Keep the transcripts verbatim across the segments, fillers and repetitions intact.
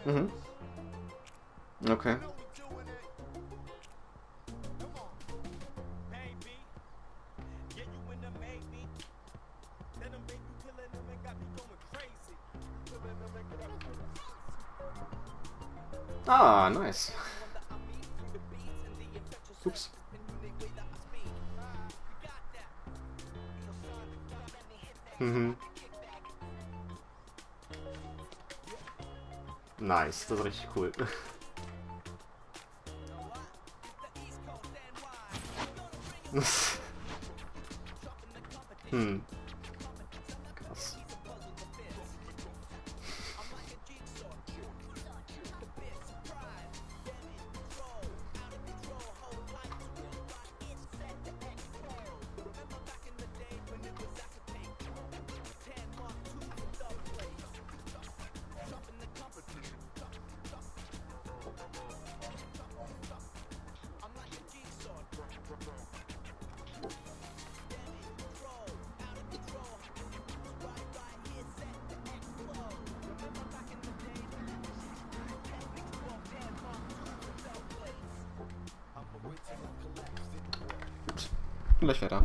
Mhm. Okay. Ah, nice. Oops. Mhm. Nice, das ist richtig cool. Hm. Krass. Gut. Gleich weiter.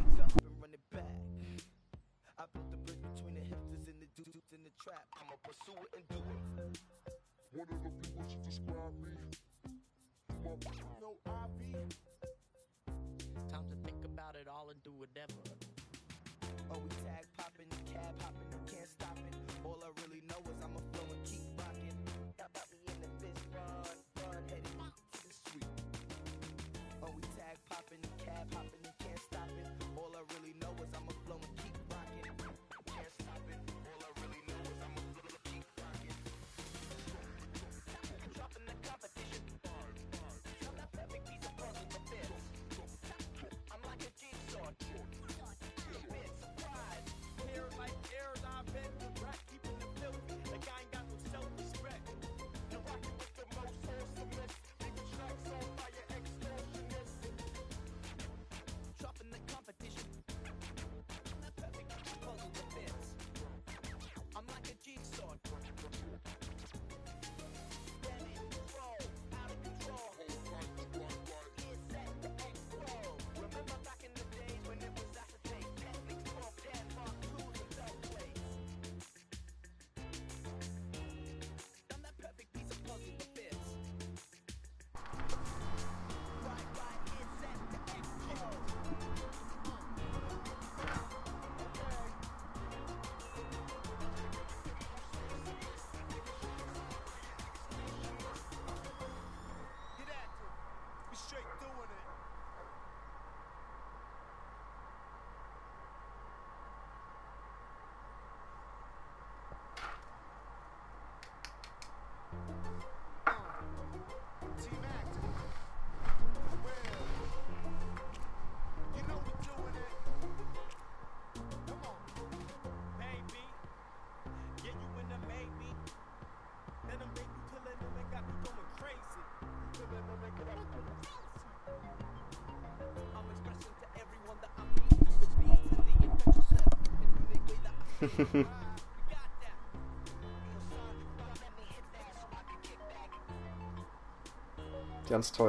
Ganz toll.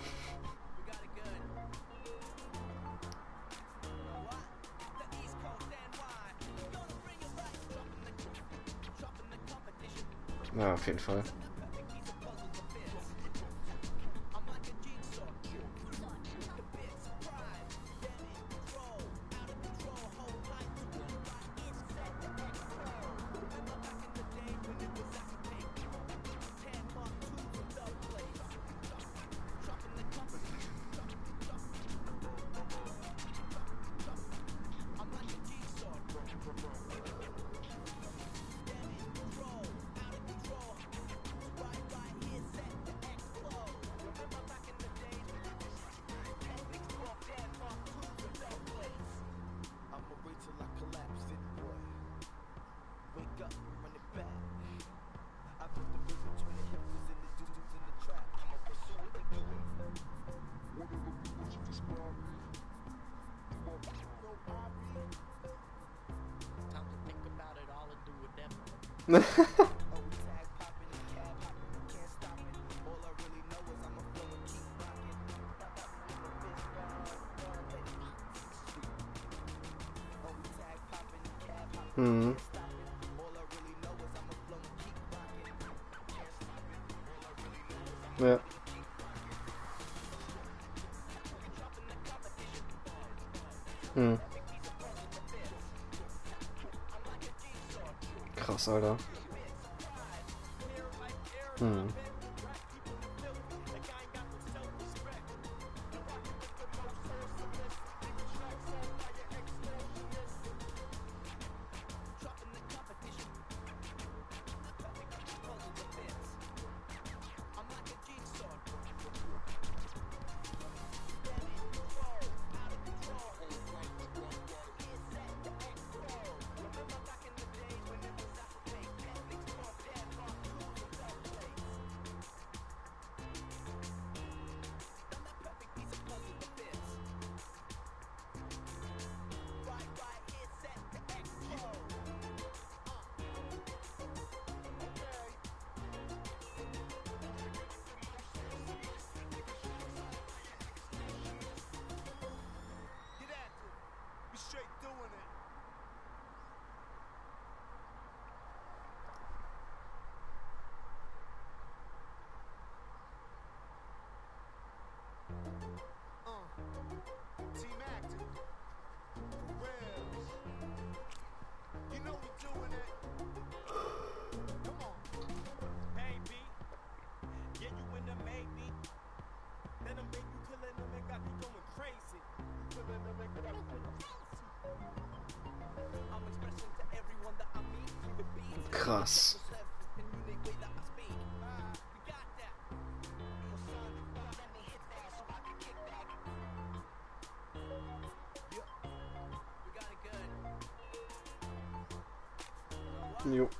Ja, auf jeden Fall. Hmm. Ja. Hm. Krass, Alter. Hm. Krass. Jo.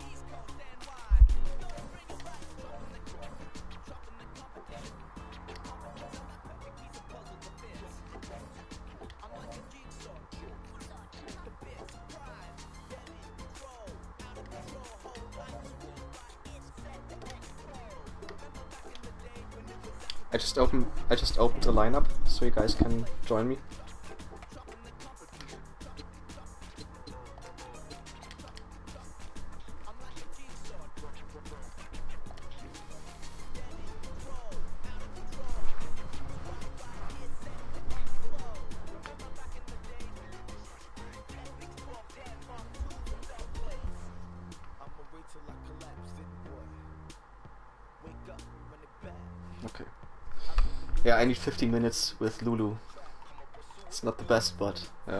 I just opened I just opened the lineup so you guys can join me. Okay. Yeah, I need fifteen minutes with Lulu. It's not the best, but yeah.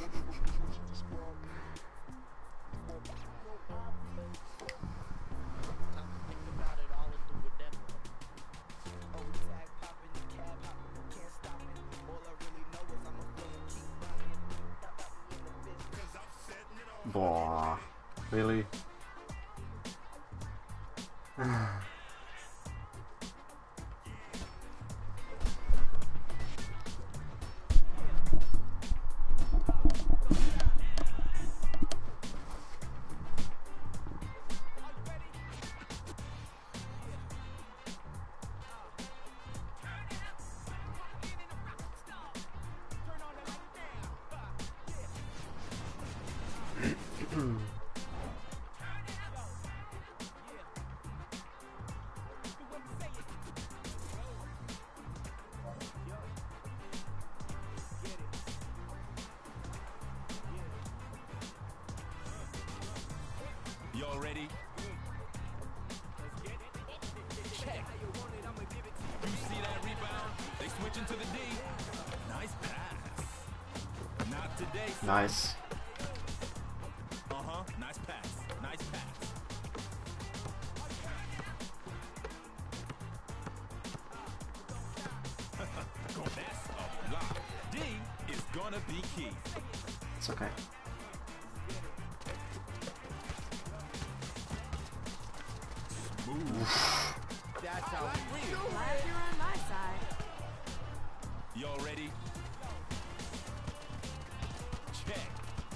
Boah, really? Y'all ready? Check. You see that rebound? They switch into the D. Nice pass. Not today. Son. Nice. Uh-huh. Nice pass. Nice pass. That's a block. D is gonna be key. It's okay. That's how we live. Glad you're on my side. Y'all ready? Check.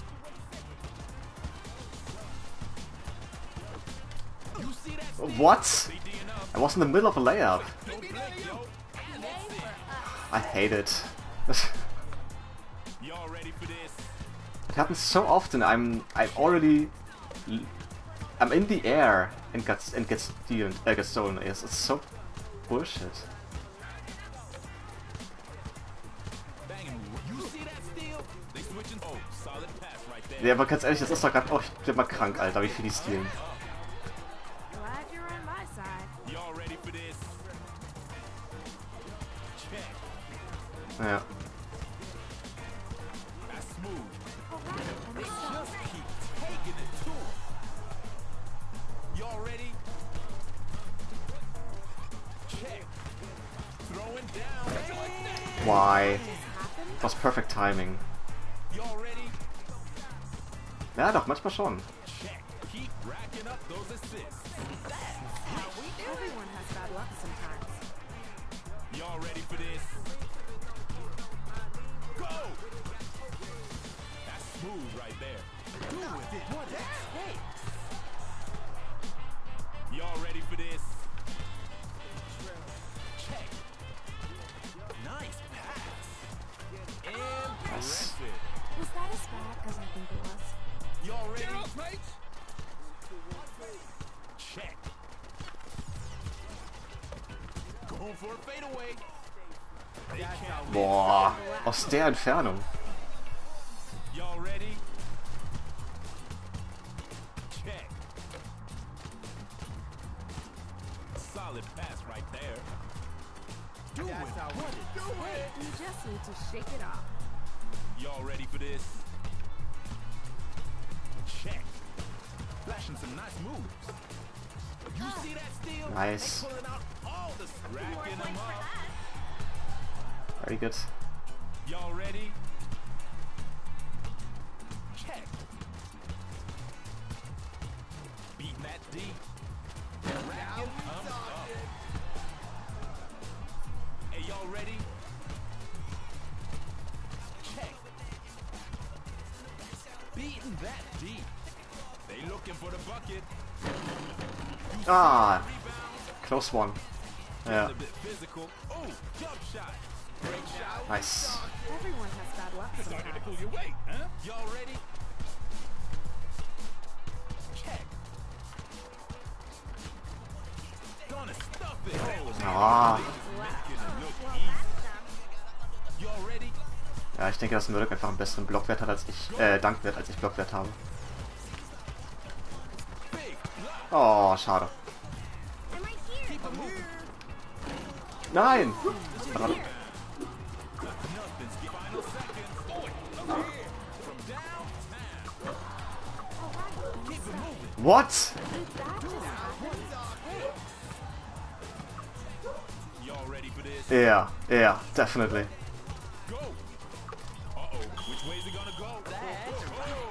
You see that? What? I was in the middle of a layup. I hate it. Y'all ready for this? It happens so often. I'm I'm already I'm in the air and gets and gets stolen. Uh, gets stolen. It's, it's so bullshit. Ja, aber ganz ehrlich, das ist doch gerade. Oh, ich bin mal krank, Alter, wie viel die stealen. Ja. Why? It was perfect timing. Ja, doch, manchmal schon. Was that as bad as I think it was? Y'all ready? Check. Going for a fadeaway. Boah, aus der Entfernung. Y'all ready? Check. Solid pass right there. Do it. Do it. You just need to shake it off. Y'all ready for this? Check. Flashing some nice moves. You see that steal? Nice. They pulling out all the racking them up. Very good. Y'all ready? Check. Beating that D. Racking them up. Hey, y'all ready? Check. Beating that D. They looking for the bucket. Ah, close one. Yeah. A bit physical. Oh, jump shot. Great shot. Nice. Everyone has bad luck sometimes. Pull your weight, huh? Y'all ready? Check. Gonna stuff it. Ah. Making it look easy. Y'all ready? Ja, ich denke, dass Murdoch einfach einen besseren Blockwert hat als ich, äh, Dankwert als ich Blockwert habe. Oh, schade. Nein! What? Y'all ready for this? Yeah, yeah, definitely. Go. Uh-oh. Which way is it gonna go? Oh.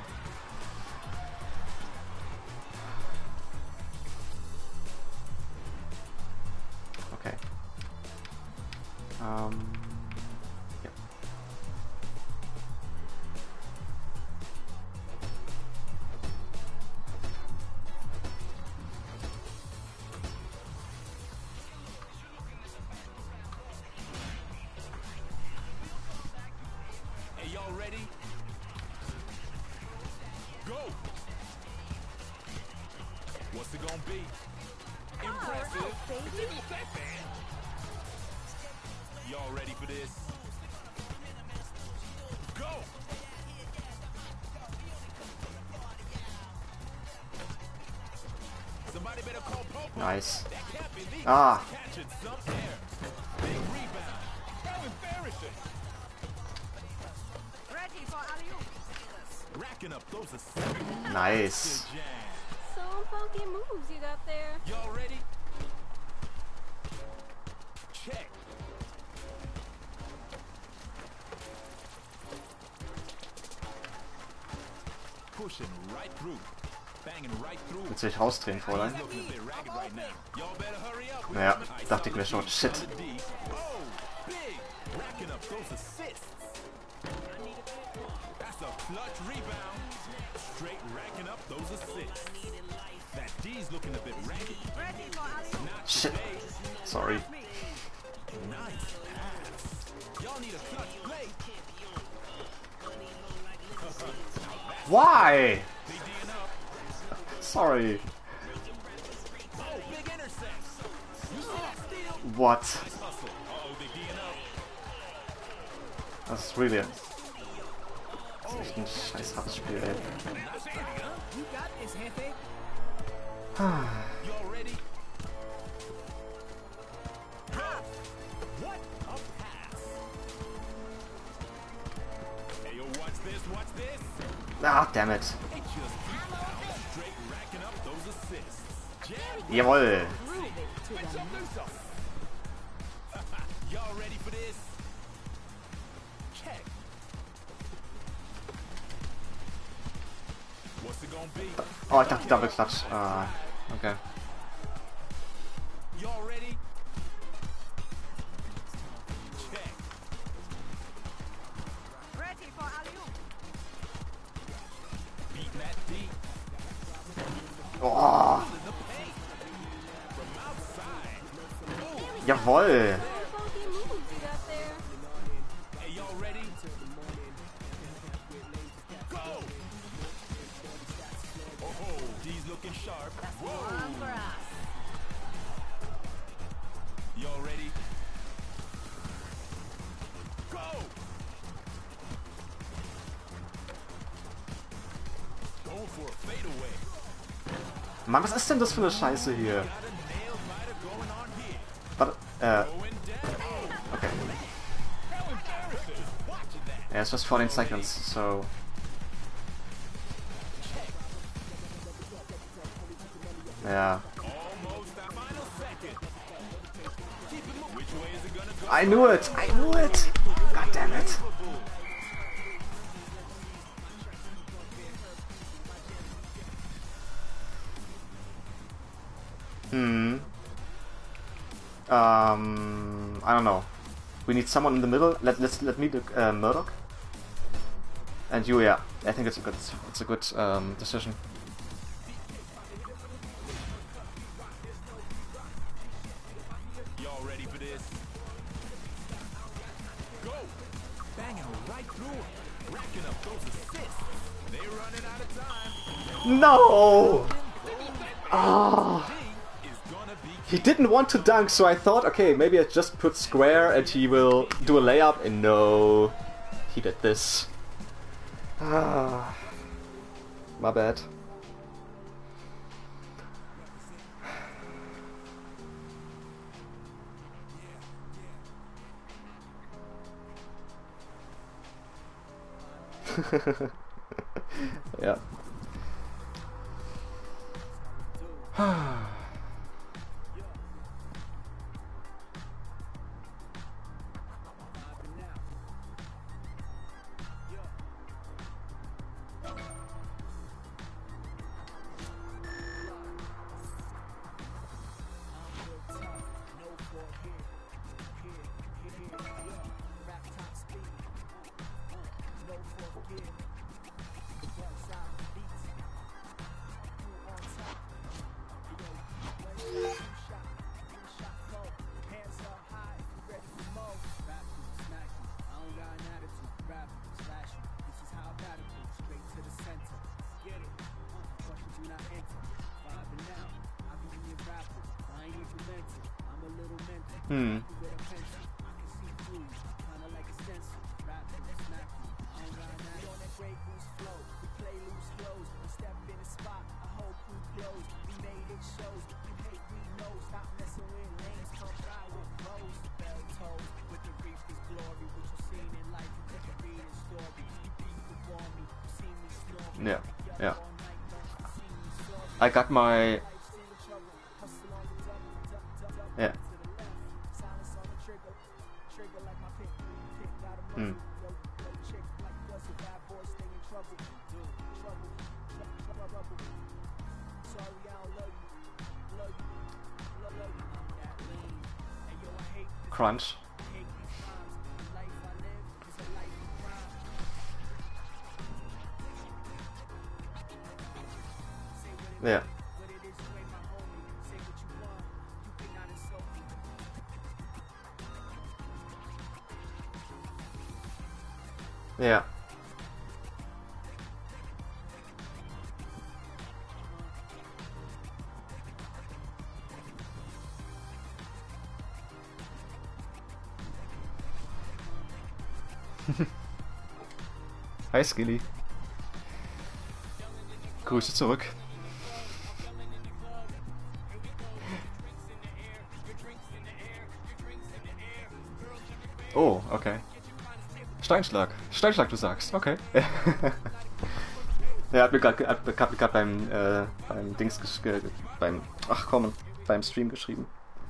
Okay. Um. Yep. Hey, y'all ready? Go. What's it gonna be? Impressive. Y'all ready for this? Go. Somebody better call Popo. Nice. That can't be legal. Ah. Catching some air. Big rebound. How embarrassing. Ready for alley-oop. Racking up those assists. Nice. Good jam. Some funky moves you got there. Y'all ready? Check. Pushing right through. Banging right through. Willst du dich rausdrehen, Fräulein? Looking a bit ragged right now. Y'all better hurry up. Ja, dachte ich mir schon. Shit. Oh, big. Racking up those assists. That's a clutch rebound. Straight racking up those assists. That D's looking a bit ragged. Not Shit. today. Sorry. Nice pass. Y'all need a clutch play. Why? Sorry. What? Das ist really... Das ist echt ein scheiß hartes Spiel, ey. Ah, damn it. Jawohl. Oh, ich dachte Double Clutch. Ah, okay. Oh. Jawohl. Mann, was ist denn das für eine Scheiße hier? Warte, äh... Okay. Yeah, it's just fourteen seconds, so... Yeah. I knew it! I knew it! God damn it! Hmm. Um. I don't know. We need someone in the middle. Let let's let me do uh, Murdoch. And you, yeah. I think it's a good. It's a good um, decision. Y'all ready for this? Go! Banging right through him. Racking up those assists. They running out of time. No! Ah. He didn't want to dunk, so I thought, okay, maybe I just put square and he will do a layup, and no, he did this. Ah, my bad. Yeah. Hmm. Yeah, yeah. I got my... Yeah. Hmm. Crunch. Yeah. Yeah. Hi Skilly. Grüße zurück. Oh, okay. Steinschlag. Steinschlag, du sagst. Okay. Er hat mir gerade beim, äh, beim Dings gesch beim, ach komm, beim Stream geschrieben.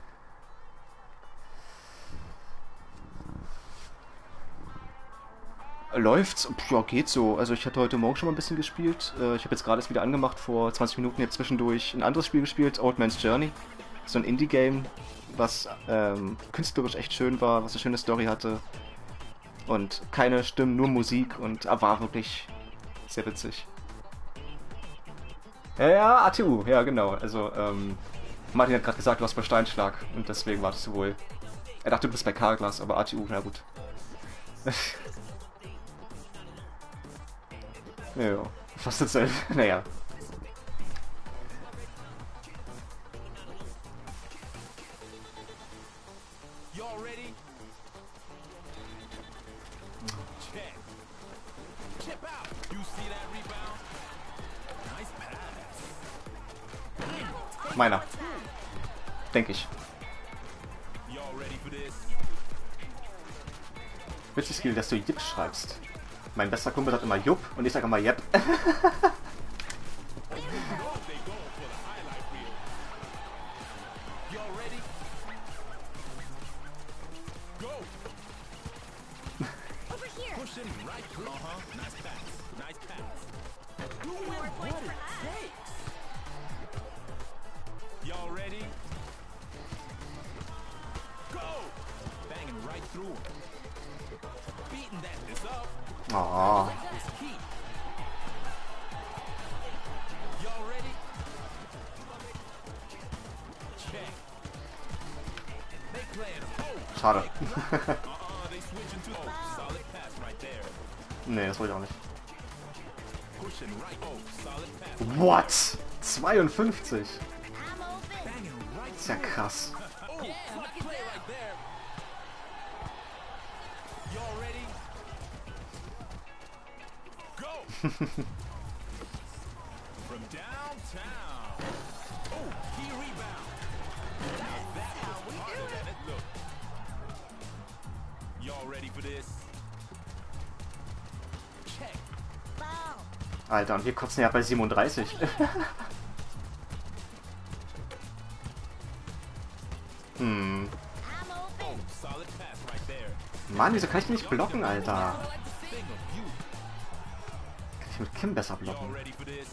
Läuft's? Ja, geht so. Also ich hatte heute Morgen schon mal ein bisschen gespielt. Äh, ich habe jetzt gerade erst wieder angemacht, vor zwanzig Minuten jetzt zwischendurch ein anderes Spiel gespielt, Old Man's Journey. So ein Indie-Game, was ähm, künstlerisch echt schön war, was eine schöne Story hatte. Und keine Stimmen, nur Musik und war wirklich sehr witzig. Ja, ja, A T U, ja genau. Also, ähm, Martin hat gerade gesagt, du warst bei Steinschlag und deswegen wartest du wohl. Er dachte, du bist bei Carglass, aber A T U, na gut. Ja, fast dasselbe. Naja. Y'all ready? Check. Chip out. You see that rebound? Nice pass. Meiner. Denke ich. Y'all ready for this? Witzig, Skill, dass du Jip schreibst. Mein bester Kumpel sagt immer Jupp und ich sage immer Jep. They going for the highlight reel. Y'all ready? Go. Over here. Pushing right through. Uh-huh. Nice pass. Nice pass. Doing what it takes. Y'all ready? Go. Banging right through him. Beating that this up. Oh. Is key. Y'all ready? Check. They playing oh. Schade. Uh-uh, they switching to oh. Solid pass right there. Nee, das wollte ich auch nicht. Pushing right oh. Solid pass. What? zweiundfünfzig? Banging right. Ist ja krass. Oh, quick play right there. Y'all ready? Go. From downtown. Oh, key rebound. Now that was harder than it looked. Y'all ready for this? Check. Alter, und wir kotzen ja bei siebenunddreißig. Hm. Oh, solid pass right there. Mann, wieso kann ich nicht blocken, Alter? Thing of beauty. Kann ich mit Kim besser Y'all blocken? ready for this?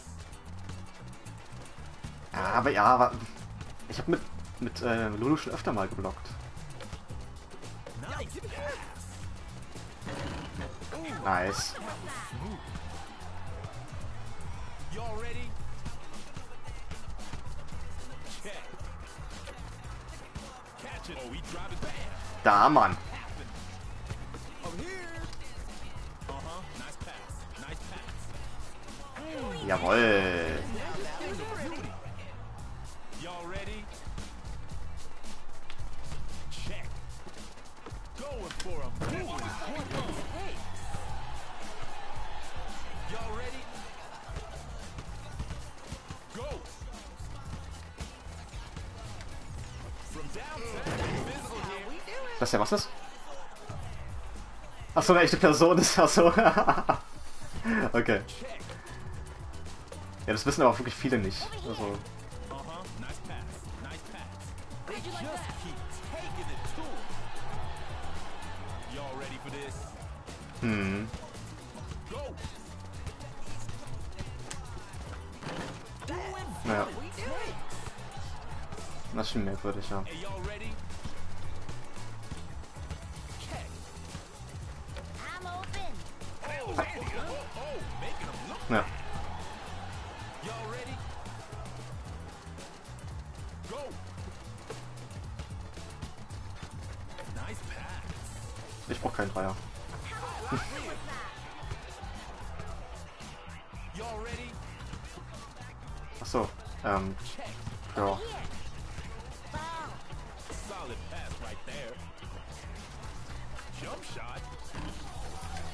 Ja, aber ja, aber ich habe mit, mit äh, Lulu schon öfter mal geblockt. Nice pass. Nice. Y'all ready? Check. Catch it. Oh, we drive it back. Da, Mann. Oh, here. Uh-huh. Nice pass. Nice pass. Jawoll. Y'all ready? Check. Going for a move. Y'all ready? Go. From downtown. Physical here. Das ist ja was ist? Achso, eine echte Person ist achso. Okay. Check. Ja, das wissen aber auch wirklich viele nicht. Also. Uh-huh. Nice pass. Nice pass. They just keep taking it to him. Y'all ready for this? Hm. Go. Naja. Das ist schon merkwürdig, ja. Hey, y'all ready? Check. Oh, oh, making him look. Ja. Y'all ready? Go. Nice pass. Ich brauch keinen Dreier. Y'all ready? Achso. Ähm. Ja. Solid pass right there. Jump shot.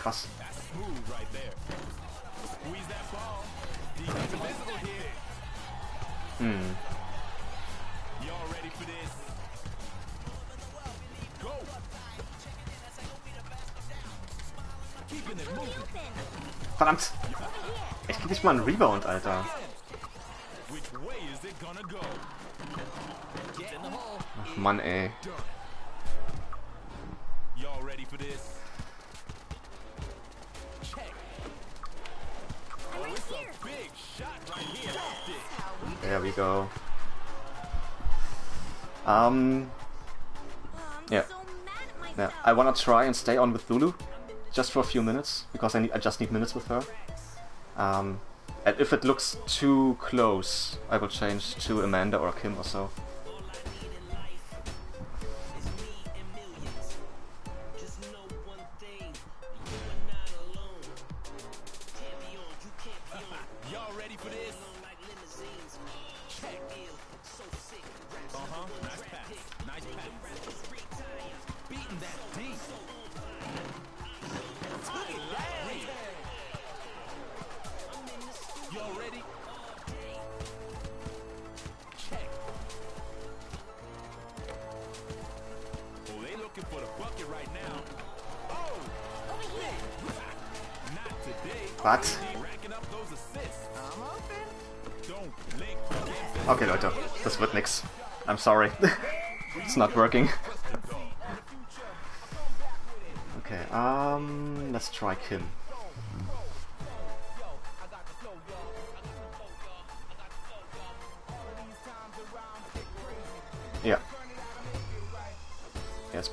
krass. That's smooth right there. Squeeze that ball. Defense invisible here. Hm. Y'all ready for this? Go. Keeping it moving. Verdammt! Ich krieg nicht mal einen Rebound, Alter. Which way is it gonna go? Get in the hole. Ach Mann, ey. Done. Y'all ready for this? Check. Oh, it's a big shot right here. Left it. There we go. Um, yeah. Yeah, I wanna try and stay on with Lulu, just for a few minutes, because I need, I just need minutes with her. Um, and if it looks too close, I will change to Amanda or Kim or so. Y'all ready for this? Check. Uh-huh. Nice pass. Nice pass. Beating that deep. Look at that. Y'all ready? Check. Oh, they looking for the bucket right now. Oh! Not today. What? Racking up those assists. Don't blink. Okay, Leute, das wird nix. I'm sorry. It's not working. Okay, um, let's try Kim. Ja. Yes.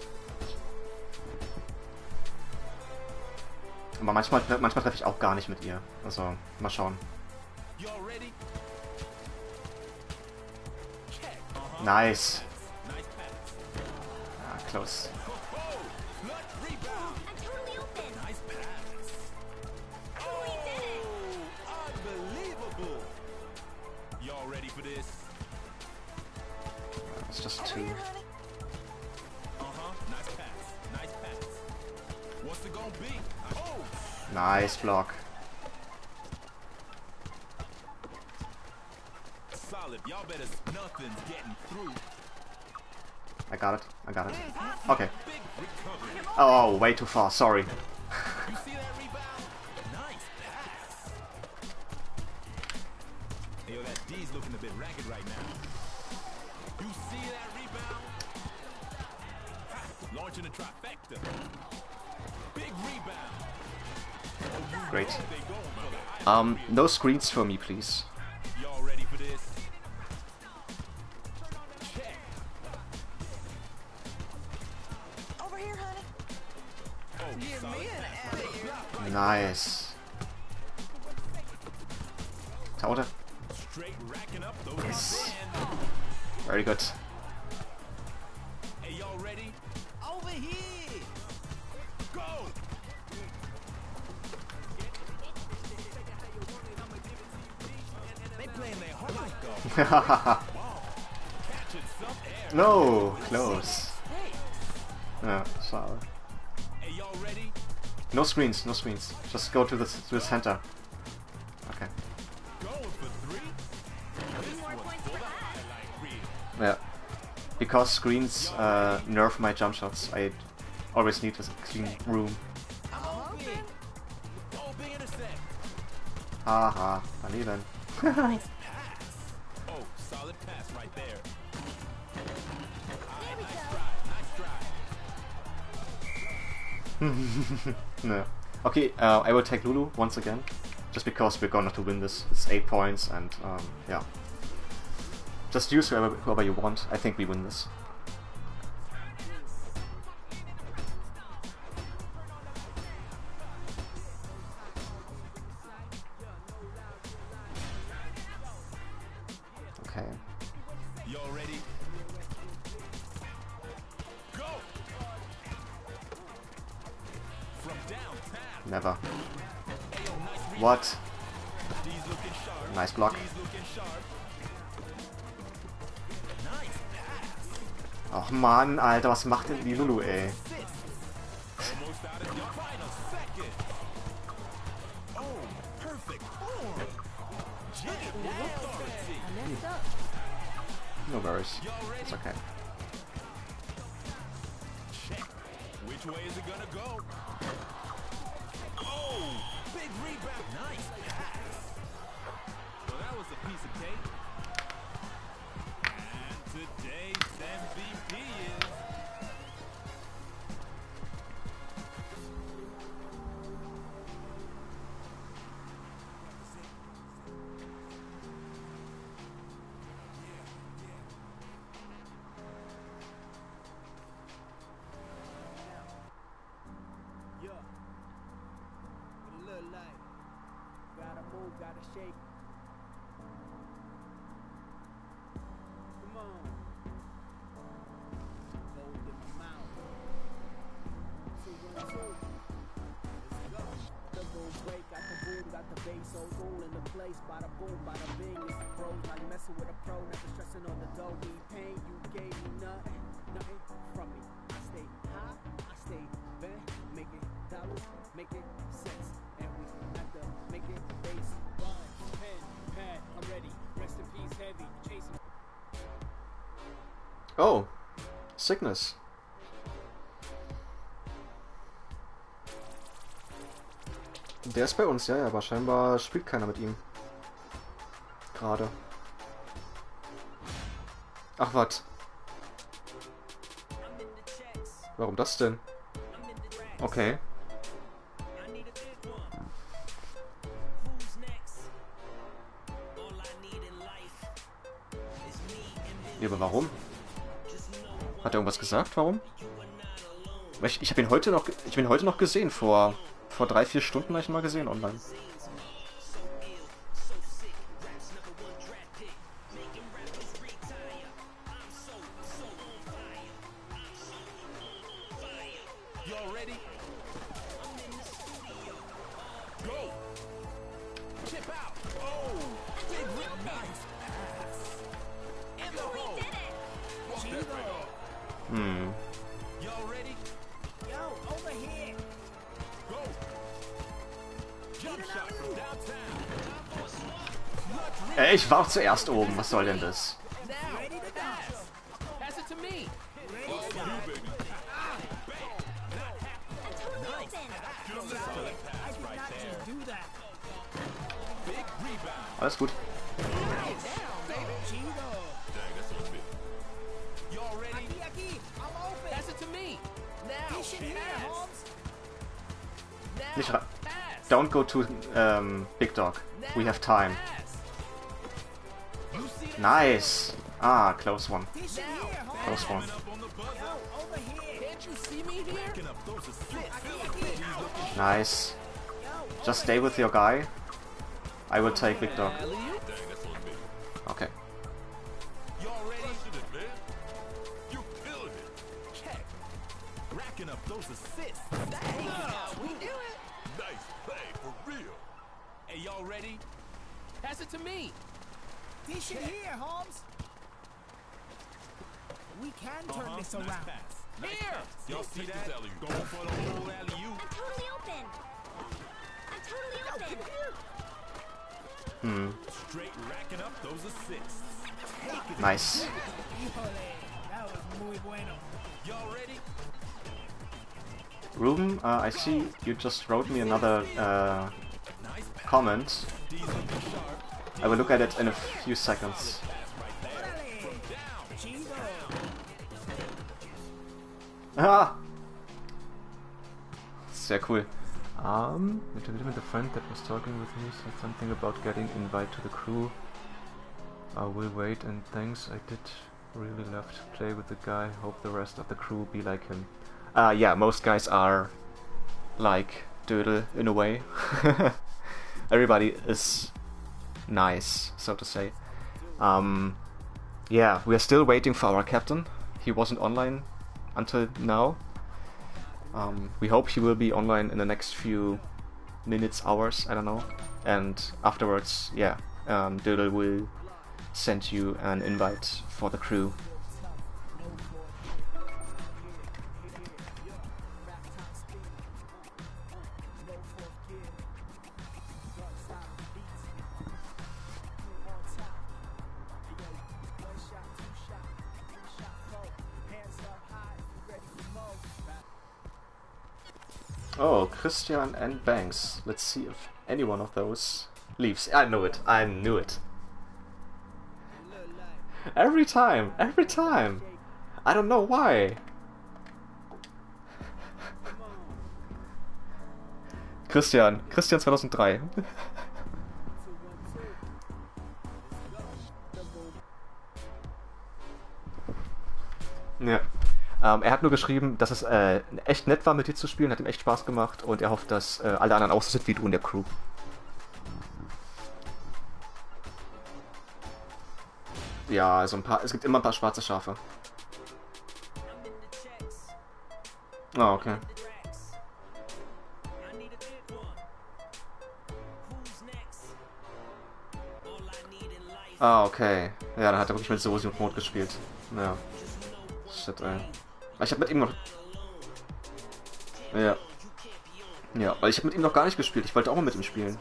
Aber manchmal, manchmal treffe ich auch gar nicht mit ihr. Also, mal schauen. Y'all ready? Check. Uh-huh. Nice. Nice pass. Ah, close. Oh, clutch rebound. I'm totally open. Nice pass. We did it. Oh, unbelievable. Y'all ready for this? It's just two. Uh-huh. Nice pass. Nice pass. What's it gonna be? Oh, Nice block. solid. Y'all better. Nothing's getting through. I got it. I got it. Okay. Big recovery. Oh, way too far. Sorry. You see that rebound? Nice pass. Hey, yo, that D's looking a bit ragged right now. You see that rebound? Ha, launching a trifecta. Big rebound. Great. They going for the high Um, no screens for me, please. Y'all ready for this? Check. Over here, honey. Oh, Give solid me an pass. alley-oop. Nice. Taude. Straight racking up those Yes. again. Very good. Hey, y'all ready? Over here. Go. They playing their heart go. Catching some air. No, close. Yeah, sorry. Hey, y'all ready? No screens, no screens. Just go to the to the center. Okay. Going for three. This More one's points for for the us. highlight reel. Yeah. Because screens uh, nerf my jump shots, I always need a clean room. I'm open. Oh, big intercept. Haha, daneben. Pass. Oh, solid pass right there. There we Nice go. try. Nice try. No. Okay, uh, I will take Lulu once again, just because we're gonna to win this. It's eight points, and um, yeah. Just use whoever, whoever you want. I think we win this. Okay. Y'all ready? Go! From downtown. Never. Ayo, nice rebound. What? D's looking sharp. Nice block. D's looking sharp. Nice pass. Och Mann, Alter, was macht denn die Lulu, ey? Assist. Almost out of Your final second. Oh, perfect form. Jet authority. I messed up. No worries. Y'all ready? It's okay. Check. Which way is it gonna go? Oh, big rebound. Nice pass. Well, that was a piece of cake. And today's M V P is... Yeah. What it look like? Gotta move, gotta shake. Come on. Gold in my mouth. Two, one, two. Let's go. The boom break, got the boom, got the bass, so all in the place. Bada boom, bada bing, it's the pros. Like messing with a pro, never stressing on the dough. Need pain, you gave me nothing, nothing from me. I stay high, I stay bent, making dollars, making sense. And we have to make it base. Run, pen, pad, I'm ready. Rest in peace, heavy, chasing. Oh, Sickness. Der ist bei uns, ja, ja, aber scheinbar spielt keiner mit ihm. Gerade. Ach, was? Warum das denn? Okay. Ja, aber warum? Hat er irgendwas gesagt? Warum? Ich, ich habe ihn heute noch, ich bin heute noch gesehen. Vor vor drei vier Stunden habe ich ihn mal gesehen online. Hm. Ey, ich war auch zuerst oben. Was soll denn das? Alles gut. Nicht rein. Don't go to um, Big Dog. We have time. Nice. Ah, close one. Close one. Nice. Just stay with your guy. I will take Big Dog. Okay. Racking up those assists. We do it. Nice play for real. Hey, y'all ready? Pass it to me. Dish it here, Holmes. We can turn Uh-huh. this Nice around. pass. Here. Y'all see that? Going for the whole alley-oop. I'm totally open. I'm totally open. Hmm. Straight racking up those assists. Nice. Híjole, that was muy bueno. Y'all ready? Ruben, uh, I see you just wrote me another uh, comment. I will look at it in a few seconds. Ah! Sehr cool. Um, the friend that was talking with me said something about getting invite to the crew. I will wait and thanks. I did really love to play with the guy. Hope the rest of the crew be like him. Uh, yeah, most guys are like Dödel in a way. Everybody is nice, so to say. Um, yeah, we are still waiting for our captain. He wasn't online until now. Um, we hope he will be online in the next few minutes, hours, I don't know. And afterwards, yeah, um, Dödel will send you an invite for the crew. Oh, Christian and Banks. Let's see if any one of those leaves. I knew it. I knew it. Every time. Every time. I don't know why. Christian. Christian zweitausenddrei. Ja. Ähm, er hat nur geschrieben, dass es äh, echt nett war, mit dir zu spielen, hat ihm echt Spaß gemacht und er hofft, dass äh, alle anderen auch so sind wie du in der Crew. Ja, also ein paar. Es gibt immer ein paar schwarze Schafe. Ah, okay. Ah, okay. Ja, dann hat er wirklich mit Sosi und Mond gespielt. Ja. Shit, ey. Ich hab mit ihm noch... Ja. Ja, weil ich hab mit ihm noch gar nicht gespielt. Ich wollte auch mal mit ihm spielen.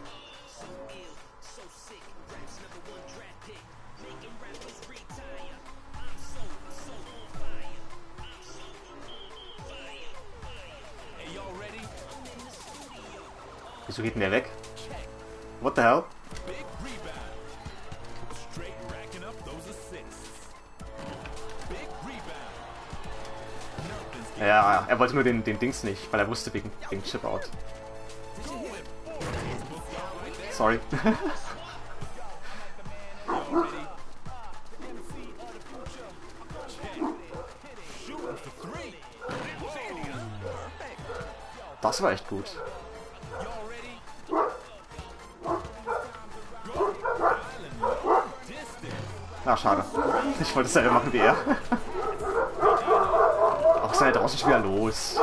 Wieso geht denn der weg? What the hell? Ja, er wollte nur den, den Dings nicht, weil er wusste wegen, wegen Chip-Out. Sorry. Das war echt gut. Ah, schade. Ich wollte es selber machen wie er. Ach, ist ja draußen schon wieder los.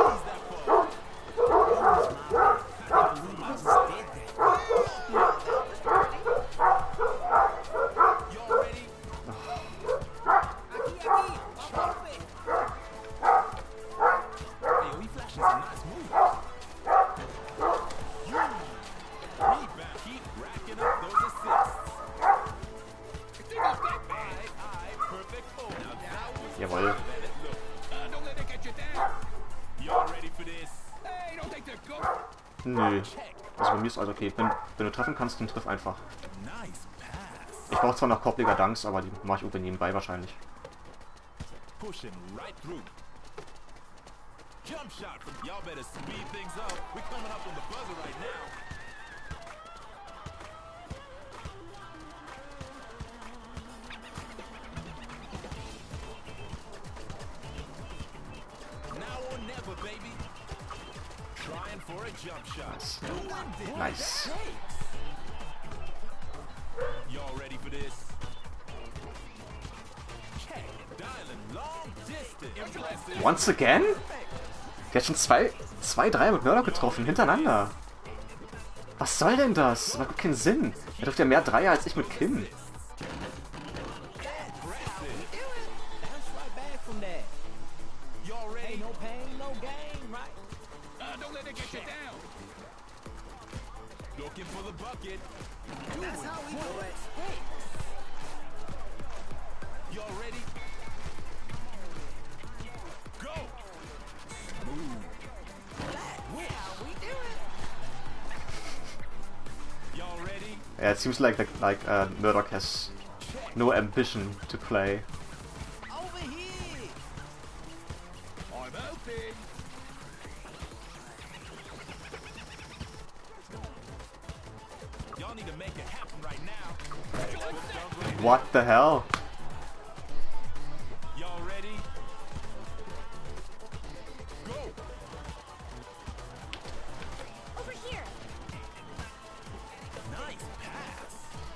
Jawohl. Nö. Also bei mir ist alles okay. Wenn, wenn du treffen kannst, dann triff einfach. Ich brauche zwar noch Korbleger Dunks, aber die mache ich irgendwie nebenbei wahrscheinlich. Nice. Nice. Once again? Der hat schon zwei, zwei Dreier mit Murdoch getroffen, hintereinander. Was soll denn das? Das macht keinen Sinn. Er trifft ja mehr Dreier als ich mit Kim. Yeah, it seems like the, like uh, Murdoch has no ambition to play. Over here. I'm open. Y'all need to make it happen right now. What the hell? Y'all ready? Go. Over here. Nice pass.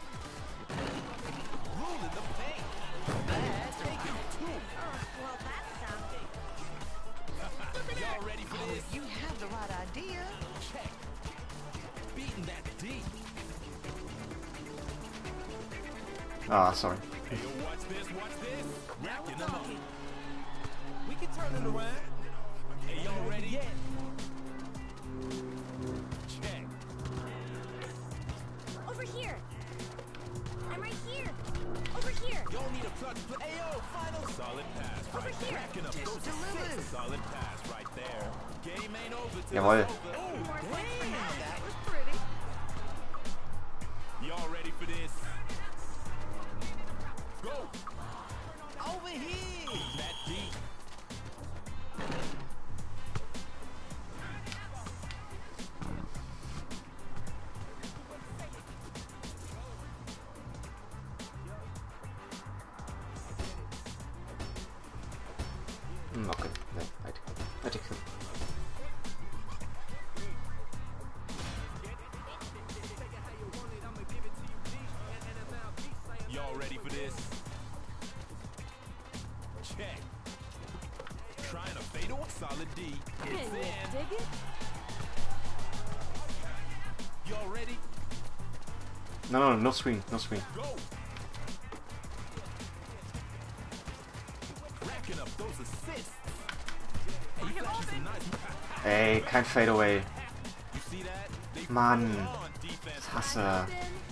Ruling the paint. That's taking two. Well, that's something. Y'all ready for this? You have the right idea. Check. Beating that D. Ah, sorry. Hey, yo, watch this, watch this. Racking them up. We can turn it around. Hey, y'all ready yet? Check. Over here. I'm right here. Over here. Y'all need a clutch play. Hey, yo, final. Solid pass right there. Racking up those assists. Solid pass right there. Game ain't over till Jawohl. it's over. More points for that. That was pretty. Y'all ready for this? Go! Over here! That deep. Hm, okay. Ne, I take I take him. Y'all ready for this? Check. Trying to fade away. Solid D. Can It's you in. dig it? Y'all ready? No, no, no screen, no screen. Go! Racking up those assists. Hey, you flashing some nice. Ey, kein Fadeaway. You see that? They Mann. on defense. Ich hasse.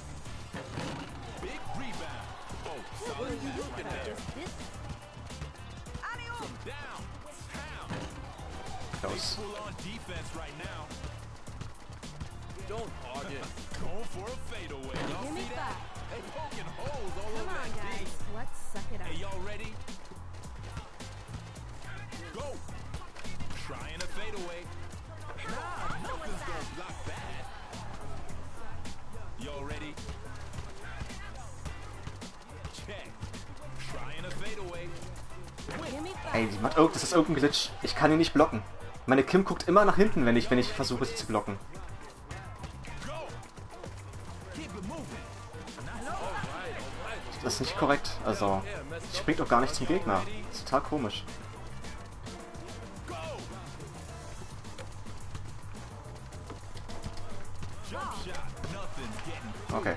Big rebound. Oh, solid pass right there. This From down. Down. Close. Full on defense right now. Don't argue. Going for a fadeaway. Y'all Give me see that? back. They poking holes all Come over on, that guys. D. Let's suck it Hey, up. y'all ready? Go. Trying a fadeaway. Nah, nothing's gonna block that. Y'all ready? Check. Trying a fadeaway. Give me Ey, back. die macht, oh, das ist Open Glitch. Ich kann ihn nicht blocken. Meine Kim guckt immer nach hinten, wenn ich, wenn ich versuche, sie zu blocken. Go. Keep it moving. Das ist nicht korrekt. Also, sie springt auch gar nicht zum Gegner. Das ist total komisch. Go. Jump shot. Nothing's getting. Okay.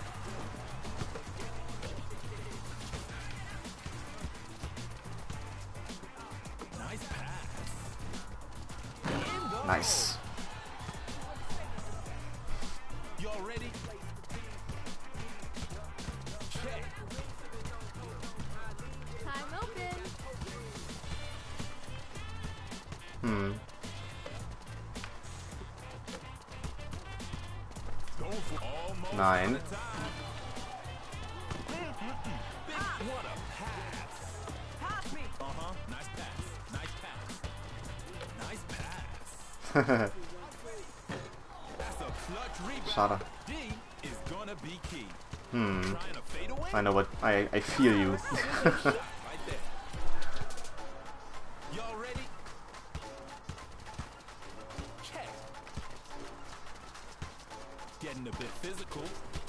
Nice pass. Nice. Y'all ready? Check. time open. Hm. Going for almost Nein. out of time. Big, what a pass. Uh-huh. Nice pass. Nice pass. Nice pass. That's a clutch rebound. Schade. D is gonna be key. Hm. Trying to fade away. I know what. I, I feel you. Right there. Y'all ready? Check. Getting a bit physical.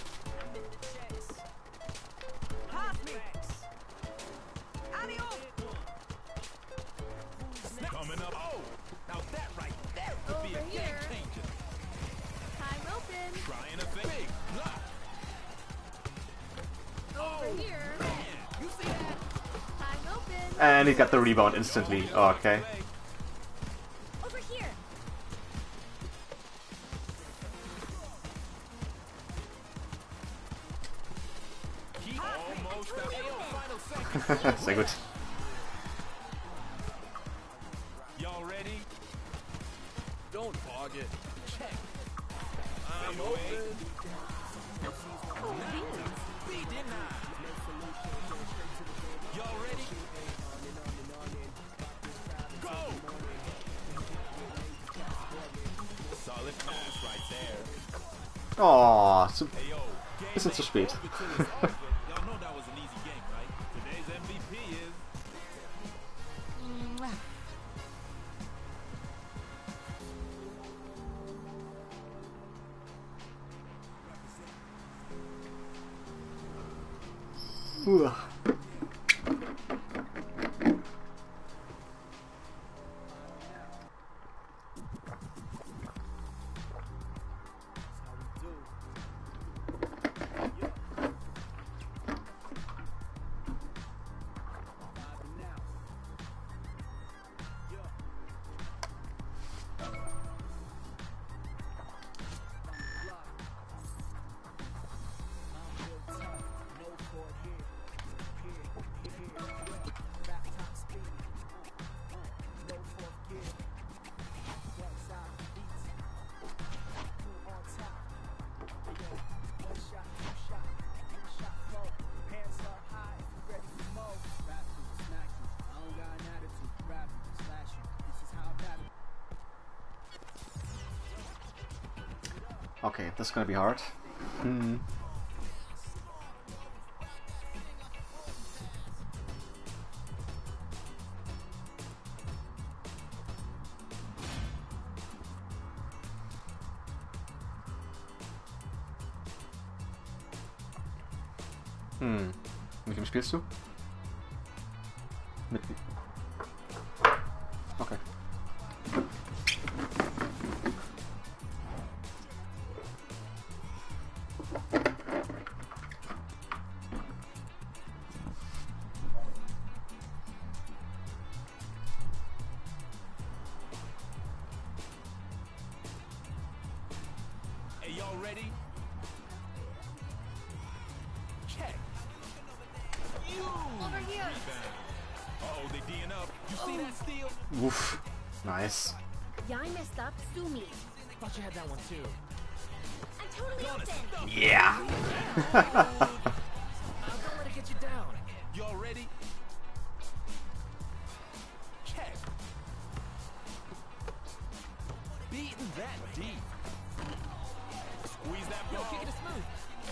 Coming up. Oh, now that right there could be a Over game here. changer. Time open. Trying to fade. Big block. Over here. Man, you see that? Time open. And he got the rebound instantly. Oh, okay. Over here. He almost got the final second. Sehr gut. Y'all ready? Don't argue. Check. I'm Fadeaway. open. B denied. Y'all ready? Go! Solid pass right there. Oh, zu, Hey yo, game bisschen zu spät. ain't over till it's over. Y'all know that was an easy game, right? Today's M V P is Uah. Okay, that's gonna be hard. Hmm. Hm. Mit wem spielst du? Mit. Okay. Hey, y'all ready? Check. You. Over here. Uh-oh, they D'ing up. You see that steal? Woof. Nice. Yeah, I messed up. Sue me. Thought you had that one too. I'm totally Gonna open. stuff. Yeah. Don't let it get you down. Y'all ready? Check. Beating that deep. Squeeze that ball. Kick it smooth.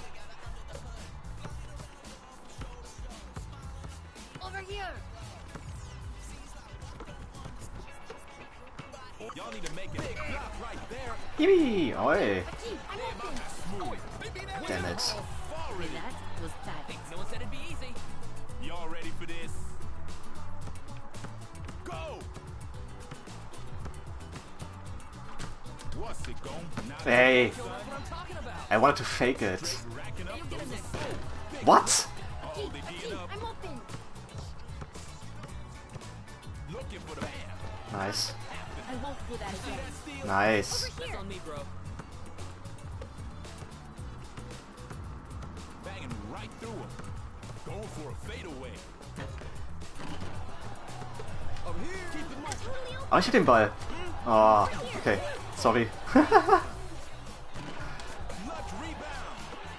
Over here. Y'all need to make a big block right there. Yippee! Oi! Aquí, I'm open. Smooth. Damn it. Already. That was tight. No one said it'd be easy. Y'all ready for this? Go! What's it gon' Hey! That's what I'm talking about. I wanted to fake it. Racking up those assists. What? Oh, they D'ing up. I'm open. Looking for the man. Nice. I won't do that again. That steal. Nice. Over That's here. on me, bro. Banging right through him. Going for a fadeaway. Over here. Keep it I'm moving. totally open. Oh, ich hit den Ball. Oh, okay. Sorry. Clutch rebound.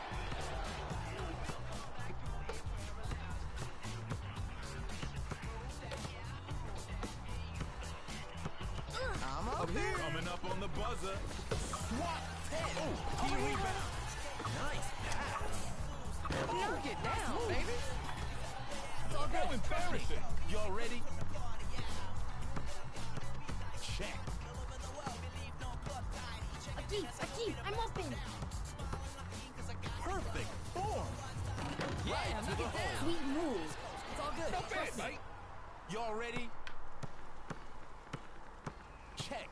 I'm up here. Coming up on the buzzer. Swat. Oh, key rebound. Nice pass. Knock it down, baby. Oh, no embarrassing. Y'all ready? Check. Aquí, aquí, I'm open. Perfect form. Yeah, knock it down. Sweet move. It's all good. Not bad, mate. Y'all ready? Check.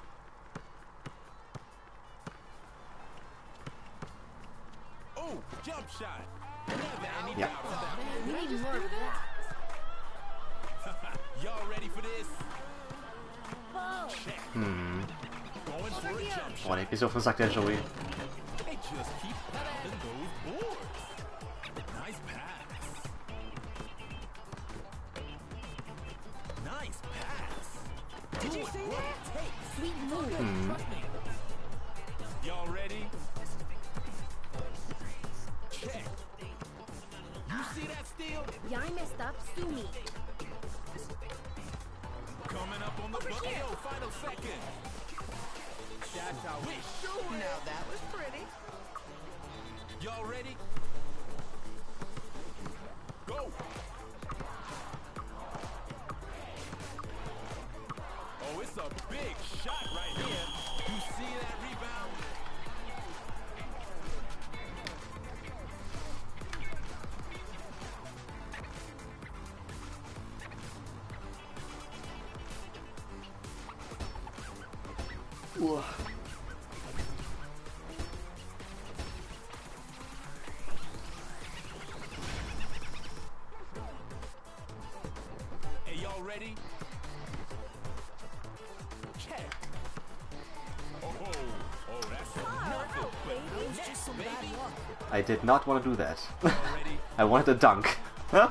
Oh, jump shot. Never any Yeah. doubt about We Did I need just more do of that? it. Y'all ready for this? Whoa. Check. Hm. Going for a jump Oh, shot. nee, wieso versagt der Joey? They just keep pounding those boards. Nice pass. Nice pass. Did you Doing see what that? it takes. Sweet move. Trust me. Y'all ready? Check. You see that steal? Yeah, I messed up. Sue me. Coming up on the bucket. Yo, final second. That's how we do it. Now that was pretty. Y'all ready? Go. Oh, it's a big shot right here. You see that rebound? Uah. Hey, y'all ready? Check. Oh, oh, that's another but It's just some bad luck. I did not want to do that. Y'all ready? I wanted a dunk. Check.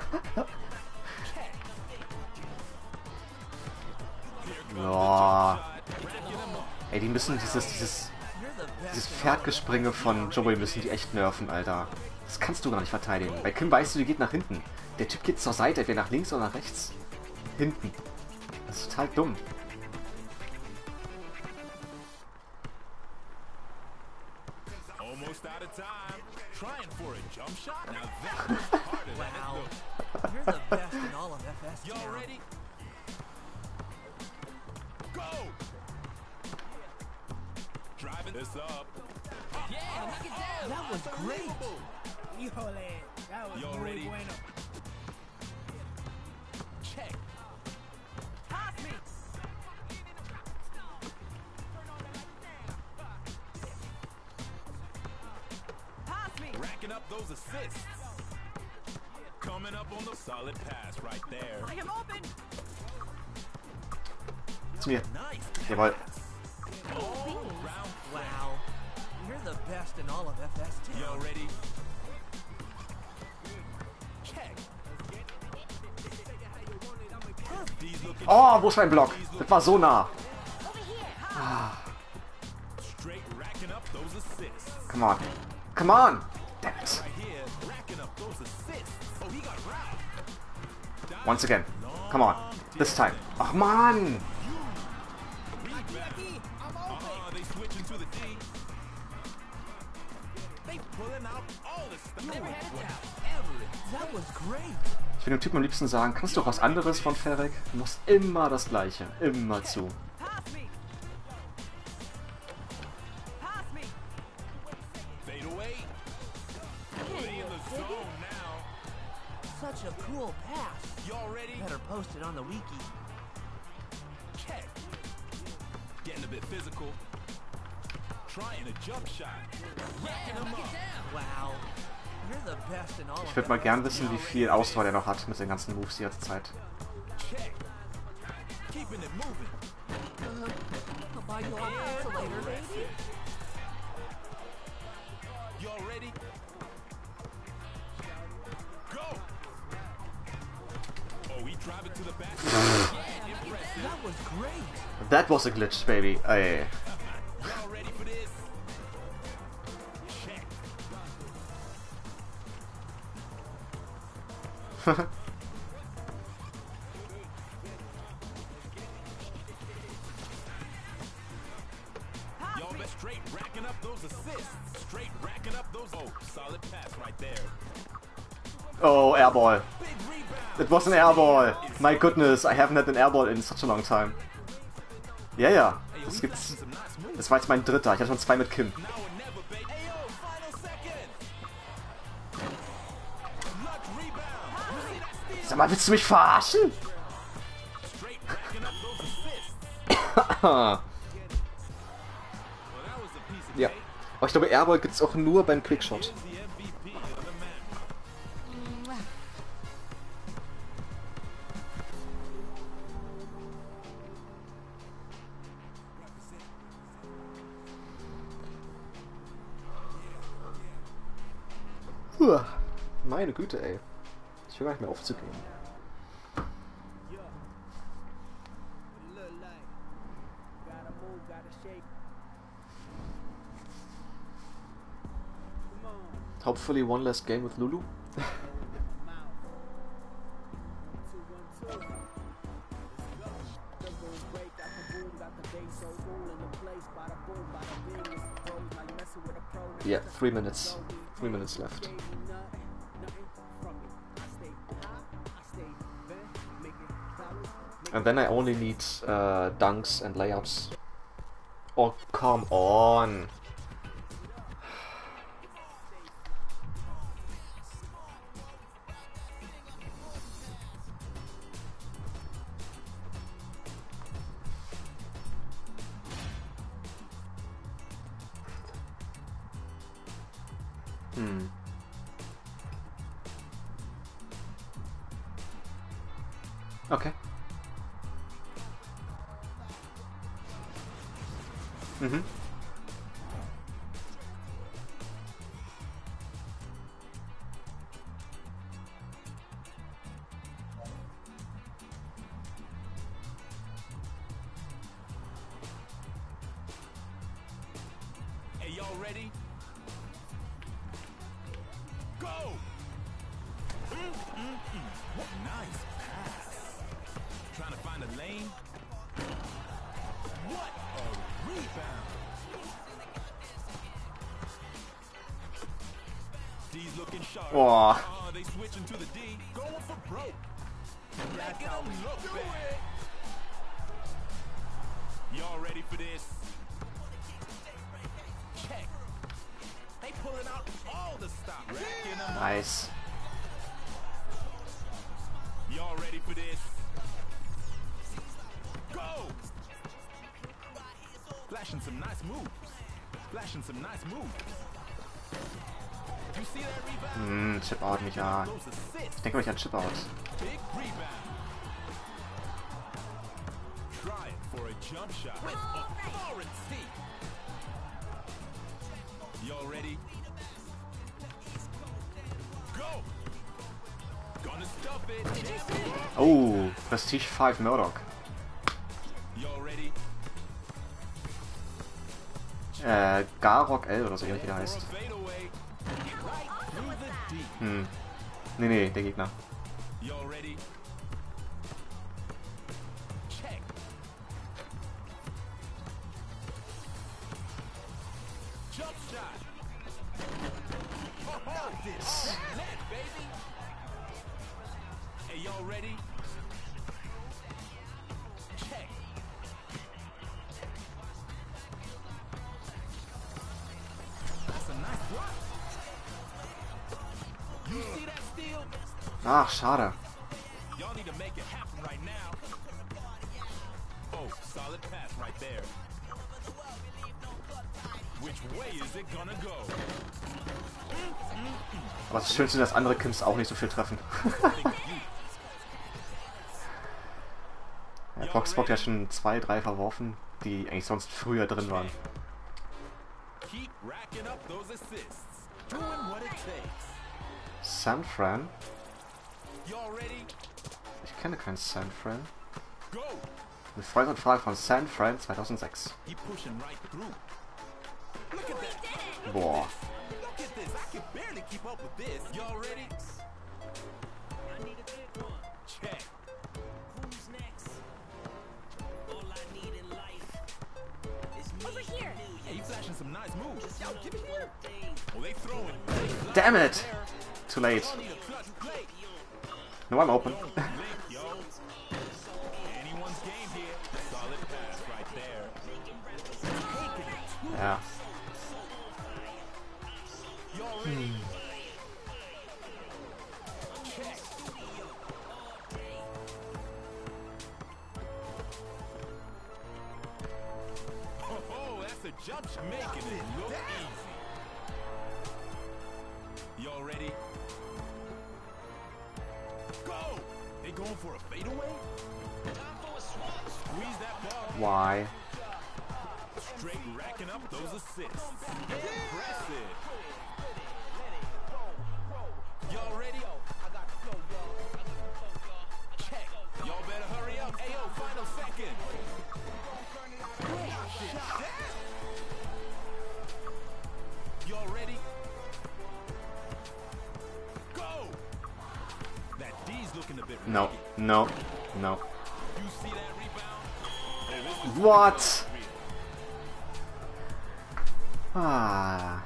Oh. Here comes the jump shot. Racking him up. Ey, die müssen dieses, dieses, dieses Pferdgespringe von Joey müssen die echt nerven, Alter. Das kannst du gar nicht verteidigen. Bei Kim weißt du, die geht nach hinten. Der Typ geht zur Seite, entweder nach links oder nach rechts. Hinten. Das ist total dumm. time. Trying for a jump shot? Now that was harder than it Wow. looked. You're the best in all of F S Y'all town. ready? Go! Driving this up. Yeah, knock it down. That was great. Unbelievable. Híjole, that was Y'all muy ready? bueno. Check. Pass me. Pass me. Racking up those assists. Coming up on the solid pass right there. I am open. Zu mir. Nice. Jawohl. All round Wow. You're the best in all of F S town. Y'all ready? Check. These looking Oh, wo ist mein Block? Das war so nah. straight, racking up those assists. Come on. Come on. Damn it. Right here, racking up those assists. Oh, he got robbed. Once again. Come on. This time. Ach, Mann. Uh, they switching to the D. They pulling out all the stuff. Never had a doubt. That was great. Ich will dem Typen am liebsten sagen, kannst du auch was anderes von Ferrick? Du musst immer das Gleiche. Immer zu. Pass me. Pass me. Fade away. They in the zone now. Such a cool pass. Y'all ready? Better post it on the wiki. Check. Getting a bit physical. Trying a jump shot. Racking them up. Wow. You're the best in all Ich of würde mal F S. gern wissen, wie viel Ausdauer der noch hat mit den ganzen Moves die ganze Zeit. Check. Keeping it moving. I'll buy you all pizza later, baby. Y'all ready? Go. Oh, we driving to the basket. That was great. That was a glitch, baby. Ey. Y'all ready for this? Check. Y'all been straight racking up those assists. Straight racking up those. Oh, solid pass right there. Oh, airball. Big rebound. It was an airball. My goodness, I haven't had an airball in such a long time. Ja, ja. Das gibt's. Some nice moves. Das war jetzt mein dritter. Ich hatte schon zwei mit Kim. Now or never, baby. Ayo, final second. Luck rebound. You see that steal? Sag mal, willst du mich verarschen? Straight racking up those assists. Well, that was a piece of Ja. cake. Aber ich glaube, Airball gibt's auch nur beim Quickshot. Here's the M V P of the match. Puh. Meine Güte, ey. Ich höre gar nicht mehr aufzugehen. Yeah. What it look like? Gotta move, gotta shake. Come on. Hopefully one less game with Lulu. Mouth. One, two, one, two. Let's go. The boom break, got the boom, got the bass, so roll in the place. Bada boom, bada bing. It's the pros, now you messing with a pro. Now Yeah, you three minutes. Three minutes left. gave me nothing, nothing from it. I stay high, I stay bent, making dollars, making And then I only need uh, dunks and layups. Oh, come on. Hmm. Okay. Mhm. Hey, y'all ready? Go! Mm-mm-mm. What nice pass. Trying to find a lane. What a rebound. D's looking sharp. Boah. Oh, they switching to the D. Going for broke. Making them look bad. Y'all ready for this? Check. They pulling out all the stops. Racking them up. Nice. Y'all ready for this? Go! Flashing some nice moves. Flashing some nice moves. You see that rebound? Hm, Chip-Out nicht, ja. Those assists. Ich denke mal, ich an Chip-Out. Big rebound. Try it for a jump shot with authority. Y'all ready? Go! Gonna stuff it. Oh, Prestige fünf Murdoch. Y'all ready? Äh, Garrock L oder so ähnlich wie der For a heißt. fadeaway. Right through the D. Hm. Nee, nee, der Gegner. Y'all ready? Check. Jump shot. Oh, this net, baby. Hey, y'all ready? Check. That's a nice block. You see that steal? Ach, schade. Y'all need to make it happen right now. Oh, solid pass right there. Which way is it gonna go? Aber das Schönste, dass andere Kims auch nicht so viel treffen. Ja, Foxbox hat schon zwei, drei verworfen, die eigentlich sonst früher drin waren. Keep racking up those assists. Doing what it takes. San Fran? Y'all ready? Ich kenne keinen San Fran. Go! Eine Freundanfrage von San Fran zweitausendsechs. He pushing right through. Look at that. Boah. Look at this. I can barely keep up with this. Y'all ready? I need a good one. Check. Who's next? All I need in life is me. Over here. Hey, you flashing some nice moves. Y'all give it here. Oh, they throwing. Damn it! Too late. Y'all need a clutch play. No, I'm open. Link, yo. Anyone's game here. Solid pass right there. Taking it too. Ja. Y'all ready? Check. Oh, that's a jump shot. Making it look easy. Y'all ready? Go! They going for a fadeaway? Squeeze that ball. Why? Straight racking up those assists. Impressive. Y'all ready? Check. Y'all better hurry up. Ayo, final second. Y'all ready? Go! That D's looking a bit No, ragged. no, no. You see that rebound? Oh, this is What? real. Ah.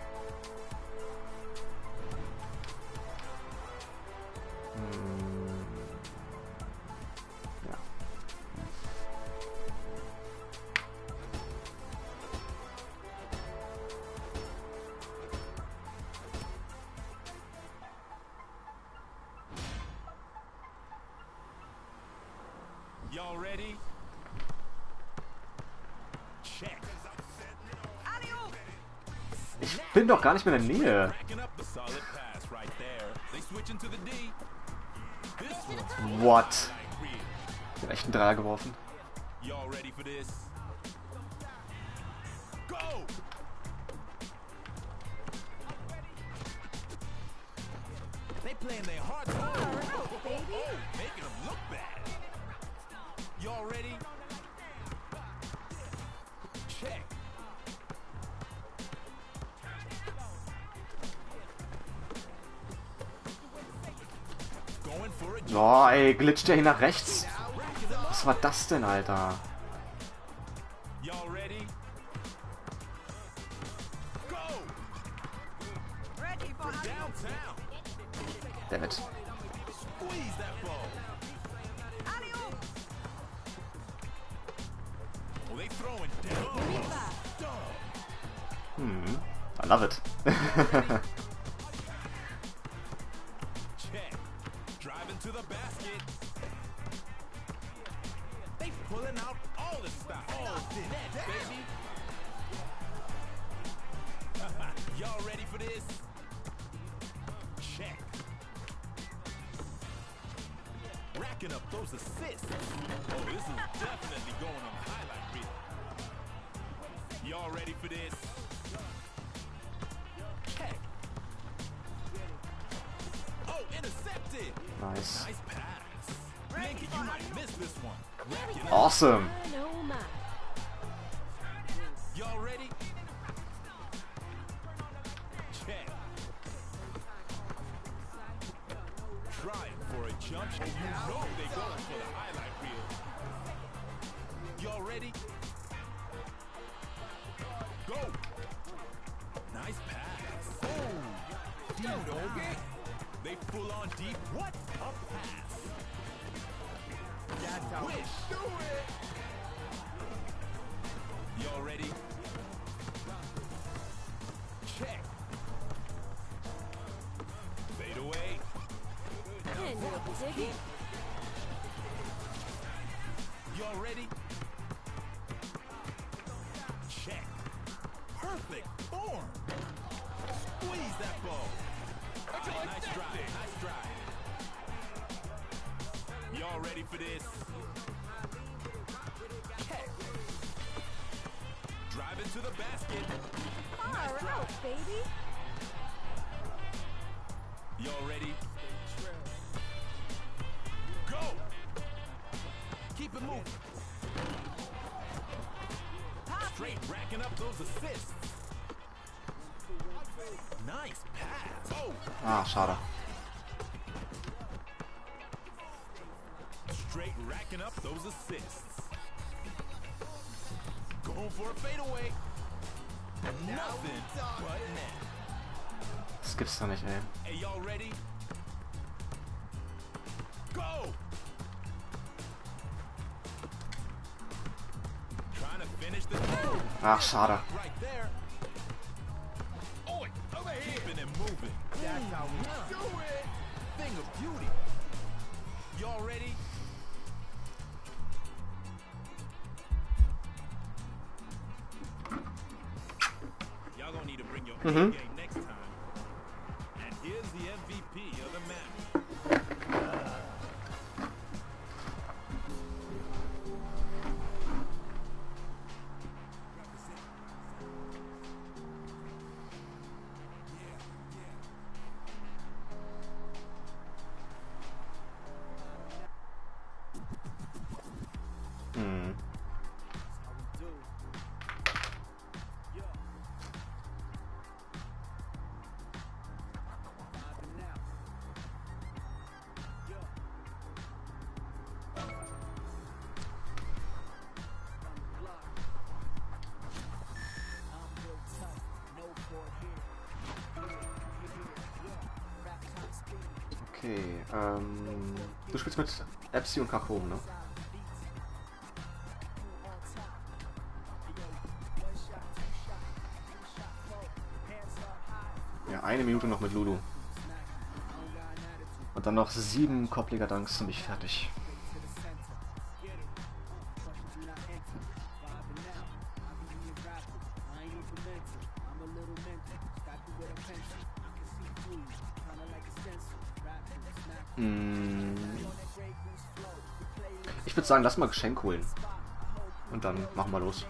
Hm. Ja. Y'all ready? Check. Ich bin doch gar nicht mehr in der Nähe. Racking up the solid pass right there. They switching to the D. This one's What? like real. Ich hab echt einen Dreier geworfen. Y'all ready for this? Go! They playing their hearts out. Making them look bad. Y'all ready? Check. Going for a jump. Boah, ey, glitscht der hier nach rechts? Was war das denn, Alter? Y'all ready? Go! Ready for Down Damn it. Squeeze that ball. Well, they throwing down. Hmm. I love it. Check. Driving to the basket. They pulling out all the stuff. All the net, baby. Y'all ready for this? Check. Racking up those assists. Oh, this is definitely going on the highlight reel. Y'all ready for this? Check. Oh, intercepted. Nice. Nice pass. Yankee, you might miss this one. Rack it up. Awesome. Oh my. Y'all ready? Check. Trying for a jump shot. You know they going for the highlight reel. Y'all ready? Go. Nice pass. Oh. Doggy. They full on deep. What a pass. That's how we do it. Y'all ready? Check. Fade away. And you're digging. Y'all ready? Check. Perfect form. Squeeze that ball. Hey, nice drive. Nice drive. Y'all ready for this? Check. Drive into the basket. Nice Far drive. out, baby. Y'all ready? Go! Keep it moving. Straight racking up those assists. Nice pass. Oh! Ah, schade. Straight racking up those assists. Going for a fadeaway. Nothing but net. Das gibt's doch nicht, ey. Hey, y'all ready? Go! Trying to finish this. Oh, Ach, schade. right there. Oh, over here. Keeping it moving. That's how we do it. Thing of beauty. Y'all ready? Y'all gonna need to bring your Mhm. A game next time. And here's the M V P of the match. Hm. Okay, ähm, du spielst mit Epsi und Kakon, ne? Ja, eine Minute noch mit Lulu. Und dann noch sieben Kopfliga-Dunks und ich fertig. Mm. Ich würde sagen, lass mal Geschenk holen. Und dann machen wir los.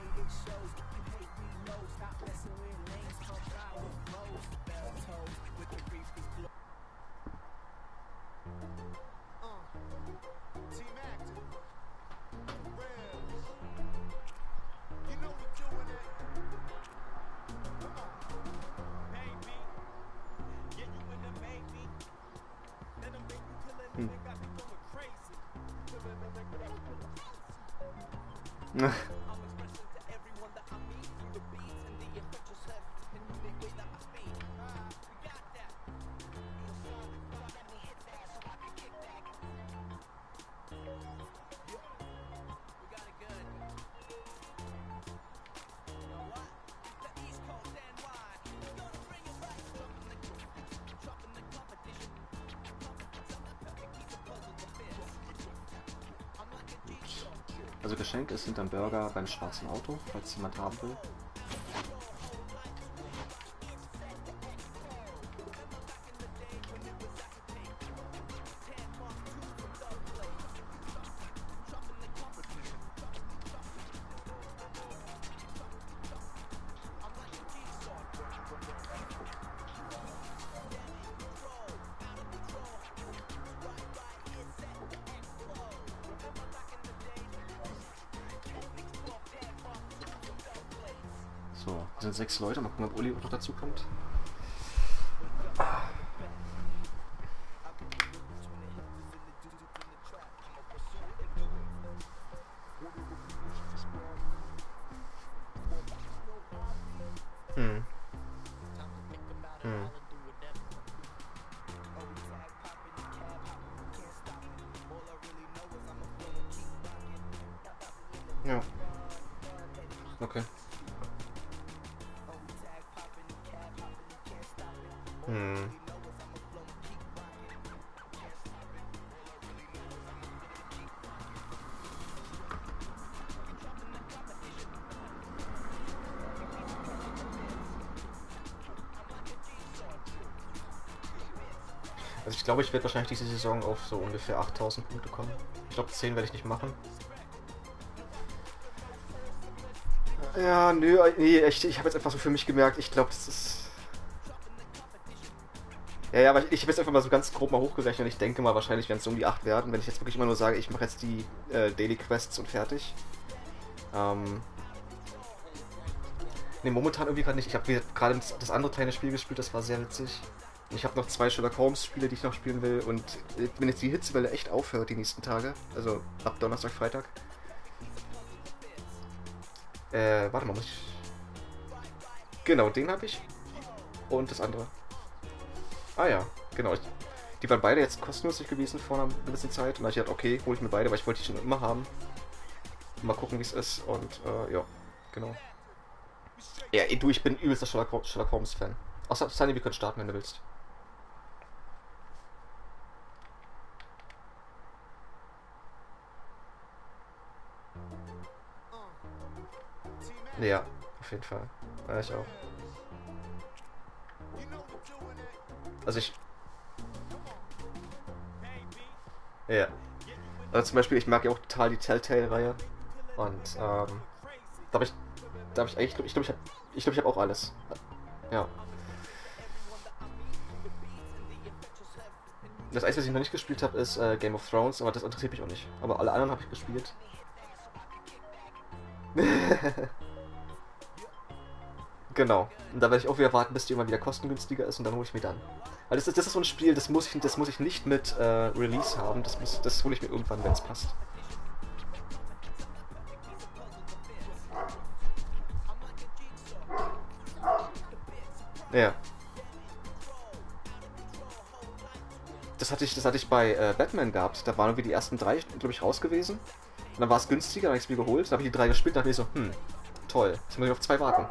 Hm. Also Geschenk ist hinterm Burger beim schwarzen Auto, falls jemand haben will. So, wir sind sechs Leute. Mal gucken, ob Uli noch dazu kommt. Hm. Hm. Ja. Okay. Hm. Also ich glaube, ich werde wahrscheinlich diese Saison auf so ungefähr achttausend Punkte kommen. Ich glaube, zehn werde ich nicht machen. Ja, nö, nee, echt, ich habe jetzt einfach so für mich gemerkt, ich glaube, das ist... Ja, ja, aber ich, ich habe jetzt einfach mal so ganz grob mal hochgerechnet und ich denke mal, wahrscheinlich werden es so um die acht werden, wenn ich jetzt wirklich immer nur sage, ich mache jetzt die äh, Daily Quests und fertig. Ähm... Ne, momentan irgendwie gerade nicht. Ich habe gerade das andere kleine Spiel gespielt, das war sehr witzig. Ich habe noch zwei Sherlock Holmes Spiele, die ich noch spielen will und wenn jetzt die Hitzewelle echt aufhört die nächsten Tage, also ab Donnerstag, Freitag. Äh, warte mal, muss ich... Genau, den habe ich. Und das andere. Ah ja, genau. Ich, die waren beide jetzt kostenlos gewesen vor einer gewissen Zeit und da habe ich gedacht, okay, hole ich mir beide, weil ich wollte die schon immer haben. Mal gucken, wie es ist und äh, ja, genau. Ja, du, ich bin übelster Sherlock, Sherlock Holmes Fan. Außer Sunny, wir können starten, wenn du willst. Ja, auf jeden Fall. Ja, ich auch. Also ich... Ja. Also zum Beispiel, ich mag ja auch total die Telltale-Reihe. Und, ähm... Da habe ich... Da habe ich eigentlich... Ich glaube, ich habe ich glaub, ich hab auch alles. Ja. Das Einzige, was ich noch nicht gespielt habe, ist äh, Game of Thrones, aber das interessiert mich auch nicht. Aber alle anderen habe ich gespielt. Genau. Und da werde ich auch wieder warten, bis die immer wieder kostengünstiger ist und dann hole ich mir dann. Weil das ist, das ist so ein Spiel, das muss ich, das muss ich nicht mit äh, Release haben. Das, muss, das hole ich mir irgendwann, wenn es passt. Ja. Das hatte ich, das hatte ich bei äh, Batman gehabt. Da waren irgendwie die ersten drei, glaube ich, raus gewesen. Und dann war es günstiger, dann habe ich es mir geholt. Dann habe ich die drei gespielt und dachte mir so, hm, toll. Jetzt muss ich auf zwei warten.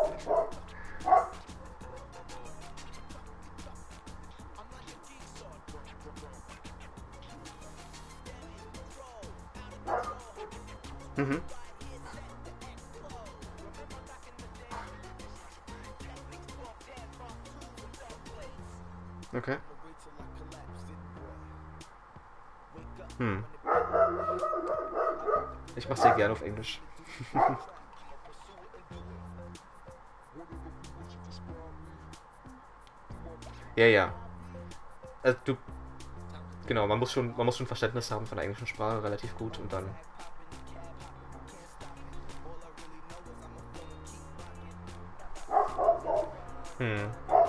Mhm. Okay. Hm. Ich mach's sehr gerne auf Englisch. Ja, ja. Also du... Genau, man muss schon, man muss schon Verständnis haben von der englischen Sprache, relativ gut und dann... Hm.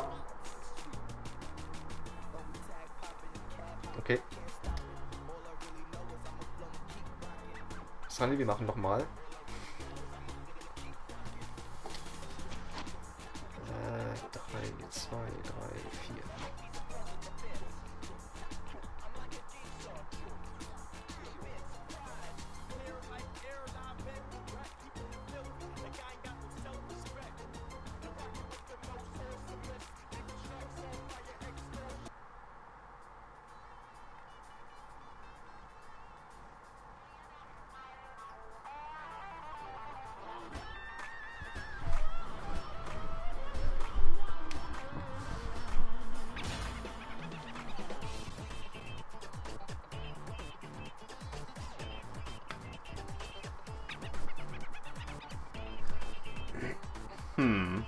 Okay. Sunny, wir machen nochmal. Äh, drei, zwei, drei, vier. Hm.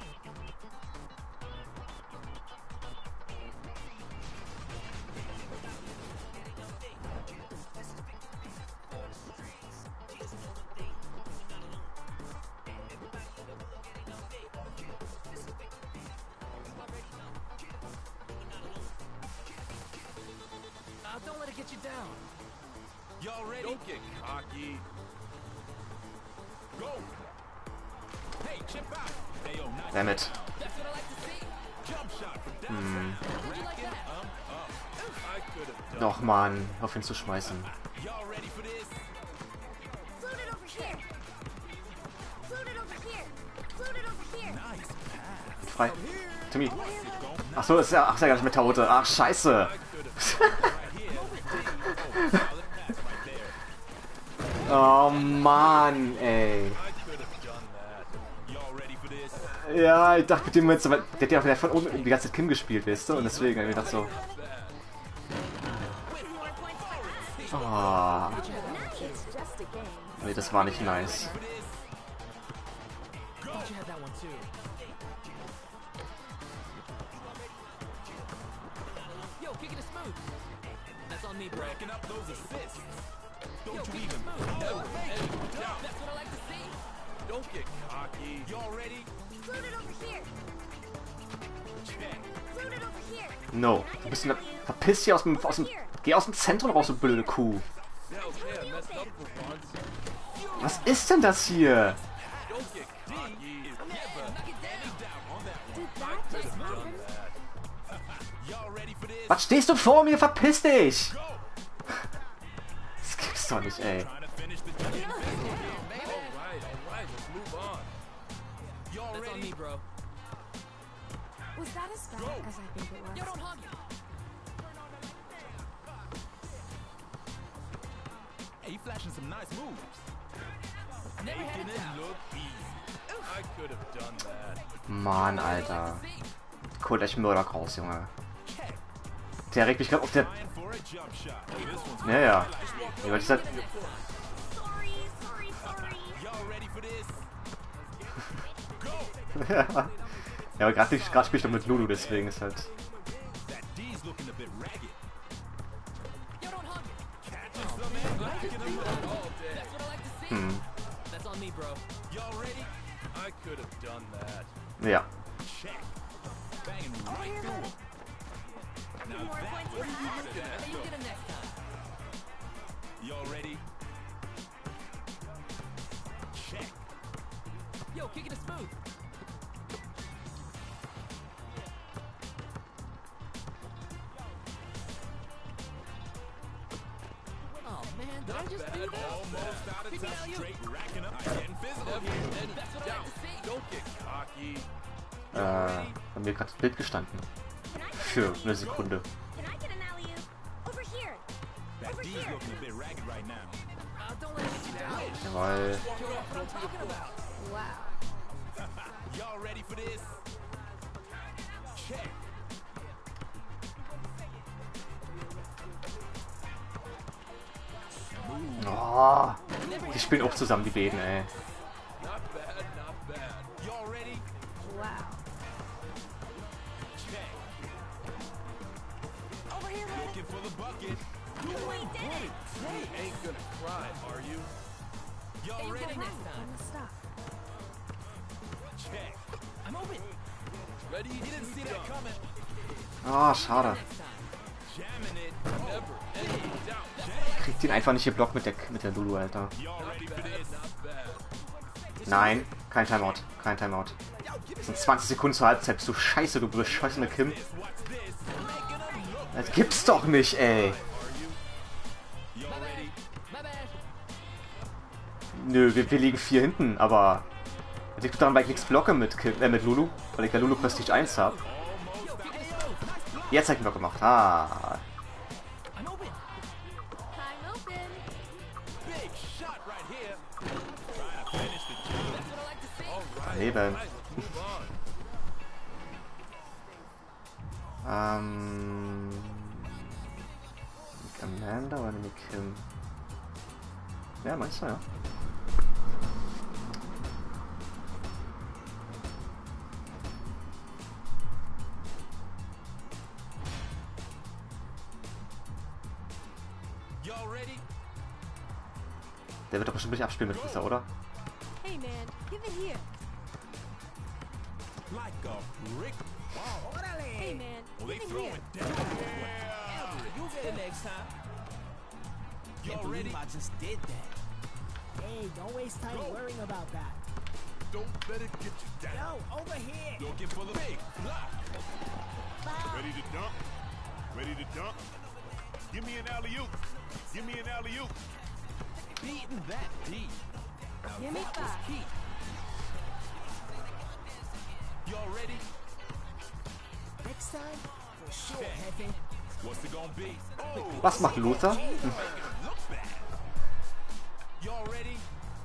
Uh, don't let it get you down. Y'all ready? Don't get cocky. Go. Hey, chip out. Hey, yo, nice. Damn it. That's what I like to see. Jump shot from down. Hm. Would you like that? Um, up. I could have done. Doch, Mann. Auf ihn zu schmeißen. Y'all ready for this? Float it over here. Float it over here. Float it over here. Nice pass. Frei. Timmy. Achso, ist ja, ach, ist ja gar nicht mehr Taute. Ach, scheiße. Oh Mann, ey. Ja, ich dachte mit dem Moment so, weil der hat ja von oben die ganze Zeit Kim gespielt, weißt du? Und deswegen hab ich gedacht so. Oh. Nee, das war nicht nice. Thought you had that one too. Yo, kicking it smooth. That's on me, bro. Racking up those assists. Yo, Don't you kick it even smooth. ever, ever doubt. That's what I like to see. Don't get cocky. Y'all ready? Float it over here. Check. Float it over here. No. Du bist eine. Verpiss dich aus dem, aus dem. Geh aus dem Zentrum raus, du blöde Kuh. Was ist denn das hier? Don't get cocky. Knock it down. Did that just happen? Y'all ready for this? Was stehst du vor mir? Verpiss dich! Das gibt's doch nicht, ey. Trying to finish the job. Alright, alright, let's move on. Y'all That's on ready? me, bro. Was that as bad as I think it was? Yo, don't hug it. Hey, you flashing some nice moves. Never had Making it it down. look easy. I could have done that. Mann, Alter. Holt euch Murdoch raus, Junge. Der regt mich gerade auf der. Trying for a jump shot. Hey, this one's Ja, ja. Ja, weil dieser. Sorry, sorry, sorry. y'all ready for this? Ja, aber gerade gerade spiele ich doch mit Lulu, deswegen ist halt. That D's looking a bit ragged. Yo, don't hug it. Catching some and racking them up all day. That's what I like to see. Hm. That's on me, bro. Y'all ready? I could have done that. Ja. Check. Banging right through him. Now More that points was for that. good at Hey, you get him next time. Y'all ready? Check. Yo, kicking it smooth. Oh man, did I just do that? Almost out of Kick me touch. out, you. Straight racking up. I'm getting physical here. That's what I like to see. Don't get cocky. Äh, bei mir gerade das Bild gestanden. Für eine Sekunde. Can I get an alley-oop? Over here. That Over D's here. looking a bit ragged right now. Uh, don't let it get you down. Jawoll. That's what I'm talking about. Wow. Y'all ready for this? Check. Oh, die spielen auch zusammen, die beiden, ey. Not bad, not bad. Y'all ready? Wow. Check. Over here, Red. Looking for the bucket. We did it. You ain't gonna cry, are you? Y'all Hey, you ready? get it next time. I'm stuck. Check. I'm open. Ready? You didn't see that coming. Ah, schade. Next time. Jamming it. Never any doubt. Kriegt ihn einfach nicht geblockt mit der mit der Lulu, Alter. Y'all ready for this? Not bad. Nein, kein Timeout. Kein Timeout. Das sind zwanzig Sekunden zur Halbzeit. Bist du scheiße, du bescheußene Kim. What's this? Making them look. Das gibt's doch nicht, ey. Are you? Y'all ready? My bad. Nö, wir, wir liegen vier hinten, aber. Das liegt daran, weil ich nichts blocke mit, Kim, äh, mit Lulu. Weil ich ja Lulu Prestige eins habe. Jetzt hab ich ihn Block gemacht. Ah. I'm open. I'm open. Big shot right here. Trying to finish the job. That's what I like to see. All right. Leben. Let's move on. Ähm. Amanda oder eine Kim? Ja, meinst du, ja. Y'all ready? Der wird doch bestimmt nicht abspielen mit Luther, oder? Hey man, give it here. Like a brick. Hey man, Well, they give it throw here. it down. Whatever. You get it next time. Y'all ready? I just did that. Hey, don't waste time worrying about that. Don't let it get you down. Yo, over here. Looking for the big block. Ready to dunk? Ready to dunk? Give me an alley-oop. Give me an alley-oop. Beating that deep. Now Give me that was five. key. Y'all ready? Next time, for sure, Okay. Hefe. What's it gonna be? Oh, Was macht Luther? look bad. Y'all ready?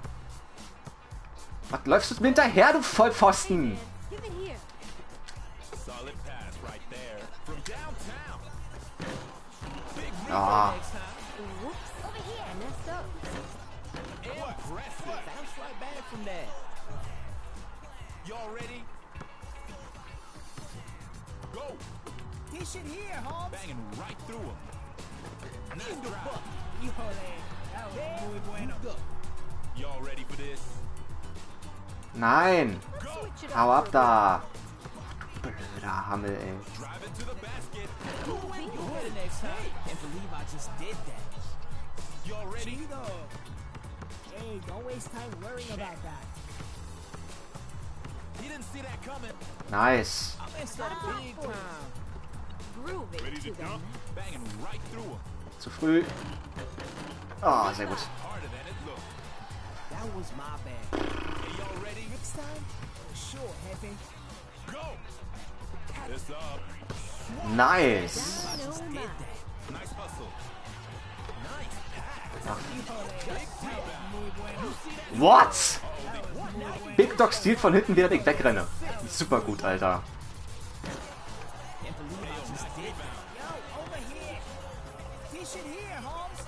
Was läufst du mir hinterher, du Vollpfosten? Man, give it here. Solid pass right there from downtown. Big rebound Ah. next time. Whoops. Over here. I messed up. Impressive. Bounce right back from that. Y'all ready? Go. Dish it here, Holmes. Banging right through him. Nice drive. Híjole, that was muy bueno. Y'all ready for this? Nein! Go. Switch it Hau up. ab da! Blöder Hammel, ey. Drive it to the basket. You get it next time. Can't believe I just did that. Y'all ready? Chido. Hey, don't waste time worrying about that. He didn't see that coming. Nice. I messed up big time. Groove it Ready to to the dunk? Banging right through him. Zu früh. Ah, sehr gut. Harder than it looked. That was my bad. Hey, y'all ready? Next time, for sure, Hefe. Go. It's up. Nice. No Did mind. that. Nice hustle. Nice pass. Big rebound. Muy bueno. You see that? What? Big Dog stiehlt von hinten, während ich wegrenne. Super gut, Alter. Can't believe I just did that. Yo, over here. Dish it here, Holmes.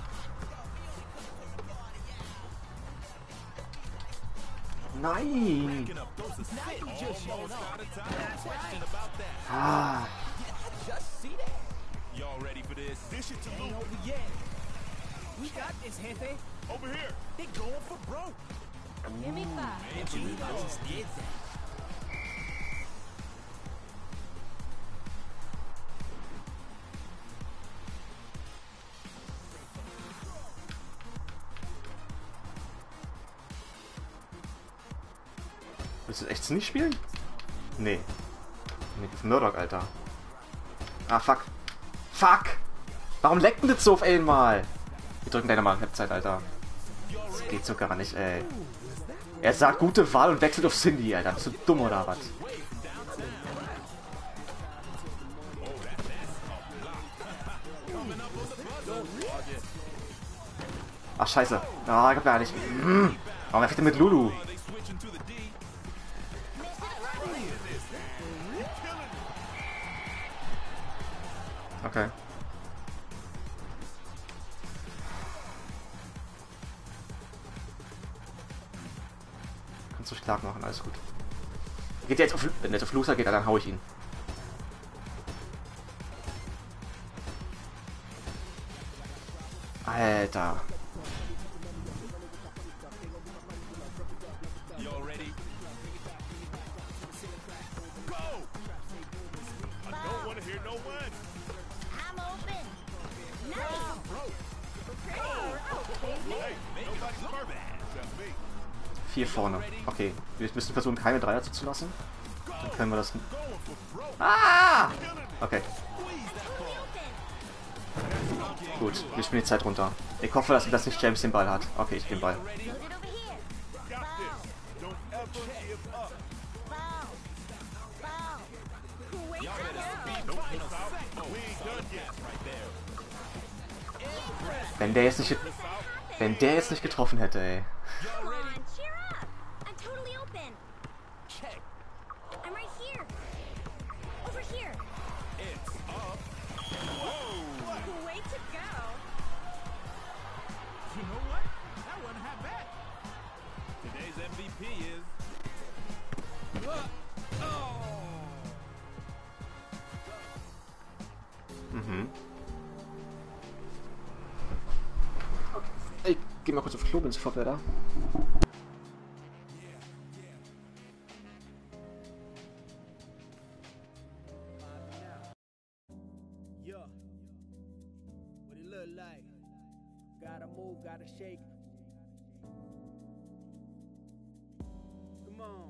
Nein. Picking up those assists. Almost out of time. No question about that. Ah. Just see that. Y'all ready for this? Dish it to Ain't Luke. over yet. We got this, Hefe. Over here. They going for broke. Give me five. Can't believe I just did that. Willst du echt nicht spielen? Nee. Nee, das ist Murdoch, Alter. Ah, fuck. Fuck! Warum leckt denn das so auf einmal? Wir drücken deine mal Halbzeit, Alter. Das geht so gar nicht, ey. Er sagt gute Wahl und wechselt auf Cindy, Alter. Bist du dumm oder was? Ach, scheiße. Ah, ich hab gar nicht. Hm. Warum wechselt er mit Lulu? They switching to the D. Okay. Kannst du stark machen, alles gut. Geht jetzt auf, wenn jetzt auf Loser geht, dann hau ich ihn. Alter. Y'all ready? Go. I don't want to hear no one. I'm open. Nice. Hey, nobody's perfect. Except me. Vier vorne. Okay. Wir müssen versuchen, keine Dreier zuzulassen. Dann können wir das... Going for broke. Ah! Okay, Squeeze that ball. gut. Wir spielen die Zeit runter. Ich hoffe, dass, dass nicht James den Ball hat. Okay, ich den Ball. Ready? Load it over here. Got this. Don't ever give up. Foul. Foul. Wait Y'all up. better speed Don't final miss out. second. We ain't done yet. Right there. Impressive. Wenn der jetzt nicht... Wenn der jetzt nicht getroffen hätte, ey. Y'all Come ready? on, cheer up. I'm totally open. Check. I'm right here. Over here. It's up. Whoa. Way to go. You know what? That wasn't half bad. Today's M V P is. Mhm. geh mal kurz auf Klo, bin sofort wieder da. Yeah. What it look like? Gotta move, gotta shake. Come on.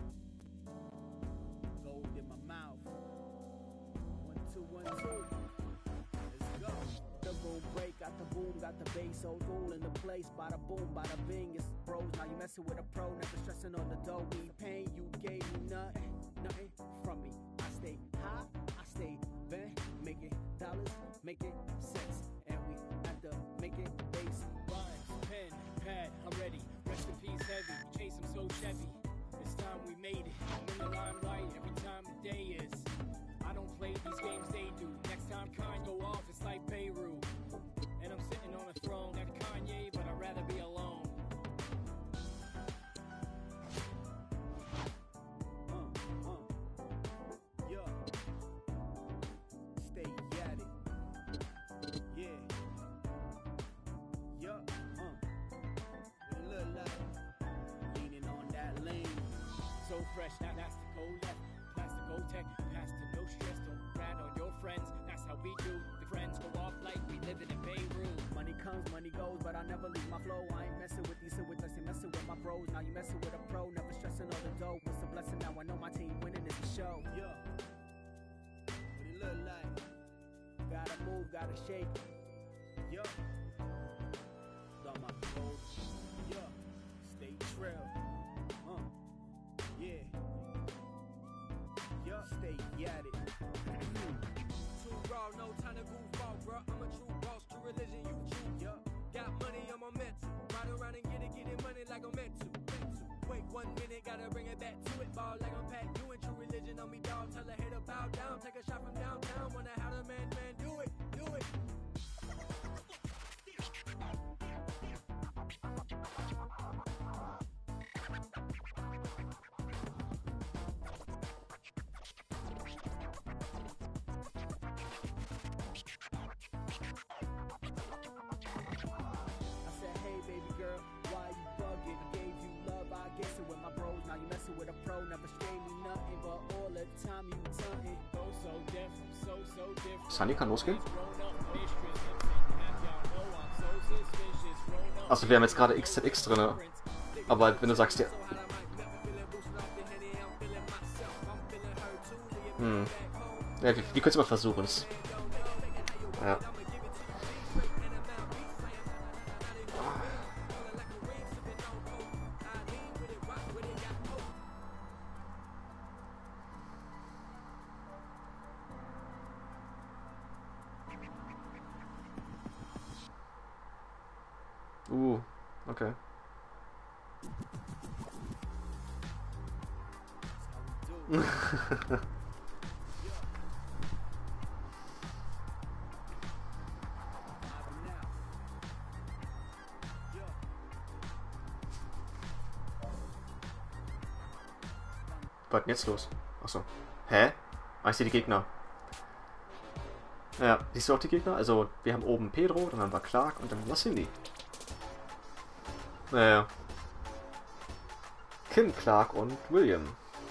Gold in my mouth. One, two, one, two. Let's go. The boom break, got the boom, got the bass, old all in the place. Bada boom, bada bing, it's bros. Now you messing with a pro, never stressing on the dough. We pain, you gave me nothing, nothing from me. I stay high, I stay bent, making dollars, making cents, and we have to make it base. Rhymes, pen, pad, I'm ready. Rest in peace, heavy. Chase, I'm so Chevy. This time we made it. I'm in the limelight every time the day is. I don't play these games they do. Next time Kanye go off, it's like Beirut. And I'm sitting on a throne like Kanye, but I'd rather be alone. Uh, uh. Yeah. Stay at it. Yeah. Yeah. Uh. What it look like? Leaning on that lane. So fresh, now that's the go left. Plastic go tech, pass to no stress. Don't rat on your friends. That's how we do. The friends go off like we live in Beirut. Money comes, money goes, but I never lose my flow. I ain't messing with these with us, ain't messing with my bros. Now you messing with a pro, never stressing on the dough. What's a blessing now? I know my team winning is a show. Yeah. What it look like? Gotta move, gotta shake. Yeah. Got my goals. Yeah. Stay trail. Uh. Yeah. Yeah. Stay at it. Too raw, no time to goof off, bro. I'm a true boss, true religion, you true. Yeah. Got money, I'm a mental. Ride around and get it, get it money like I'm meant to. Meant to. Wait one minute, gotta bring it back to it. Ball like I'm Pat doing true religion on me, dog. Tell a hater bow down, take a shot from downtown. Wonder how the man, man, do it, do it. I said, hey baby girl, why you bugging? Gave you love, I guess it with my bros. Now you messing with a pro, never straight me nothing, but all the time you tonguing. So, so different, so, so different. Sunny kann losgehen. Grown up, mistress, half y'all know I'm so suspicious. Grown up, Also wir haben jetzt gerade X Z X drin. Aber wenn du sagst, ja. Hm. Ja, die, die könntest du mal versuchen. Das, ja. Uh, okay. Was denn jetzt los? Achso. Hä? Ah, ich sehe die Gegner. Ja, siehst du auch die Gegner? Also, wir haben oben Pedro, dann haben wir Clark und dann was sind die? Naja. Kim, Clark und William.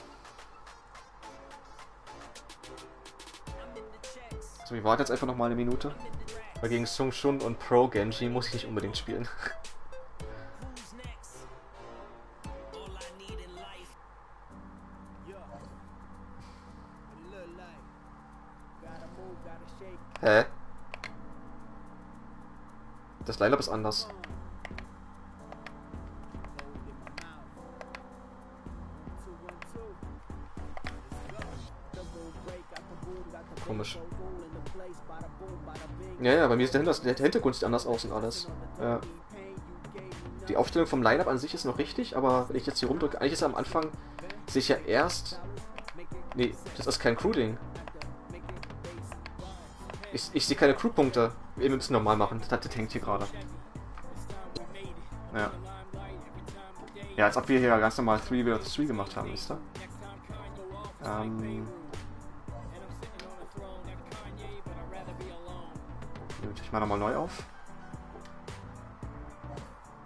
So, wir warten jetzt einfach noch mal eine Minute. Weil gegen Sung Shun und Pro Genji muss ich nicht unbedingt spielen. Hä? Das Line-Up ist anders. Komisch. Ja, ja, bei mir sieht der, Hinter der Hintergrund sieht anders aus und alles. Ja. Die Aufstellung vom Line-Up an sich ist noch richtig, aber wenn ich jetzt hier rumdrücke, eigentlich ist am Anfang, sehe ich ja erst... Nee, das ist kein Crew-Ding. Ich, ich sehe keine Crew-Punkte. Wir müssen normal machen, das, das hängt hier gerade. Ja. Ja, als ob wir hier ganz normal drei versus drei gemacht haben, wisst ihr? Ähm... Ich mache nochmal neu auf.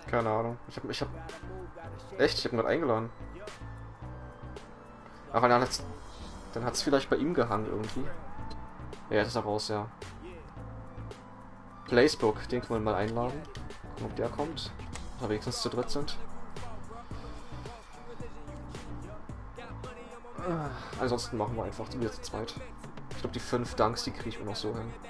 Keine Ahnung. Ich hab, ich hab... Echt? Ich hab ihn gerade eingeladen. Aber dann hat's... Dann hat's vielleicht bei ihm gehangen irgendwie. Ja, das ist er raus, ja. Placebook, den können wir mal einladen. Gucken, ob der kommt. Dass wir wenigstens zu dritt sind. Äh, ansonsten machen wir einfach wieder zu zweit. Ich glaube, die fünf Dunks, die kriege ich mir noch so hin.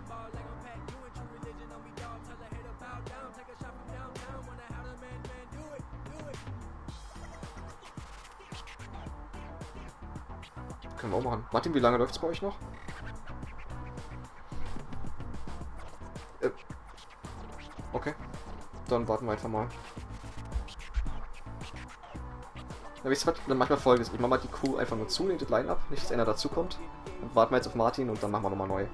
Können wir auch machen. Martin, wie lange läuft's bei euch noch? Äh. Okay. Dann warten wir einfach mal. Ja, wisst ihr was? Dann machen wir folgendes. Ich mache mal die Crew einfach nur zu, nehmt das Line-Up, nicht dass einer dazu kommt. Dann warten wir jetzt auf Martin und dann machen wir nochmal neu.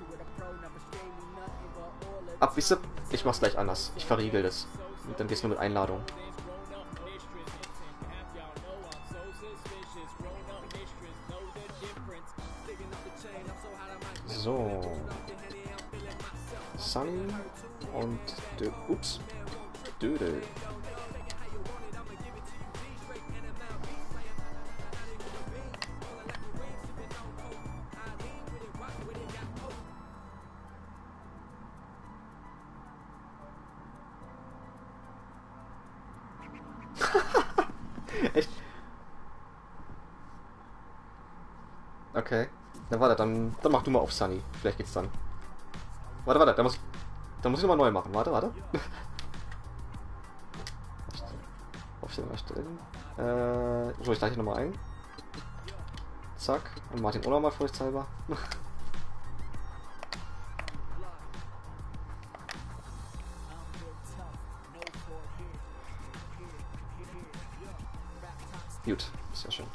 Ab, wisst ihr? Ich mach's gleich anders. Ich verriegel das. Und dann geht's nur mit Einladung. So. Sunny und Dö ups. Dödel. Echt? Okay. Na warte, dann, dann mach du mal auf Sunny. Vielleicht geht's dann. Warte, warte, da muss, da muss ich nochmal neu machen. Warte, warte. Aufstellen, erstellen. Äh, so, ich gleich nochmal ein. Zack. Und Martin auch nochmal vorsichtshalber. Gut, sehr schön.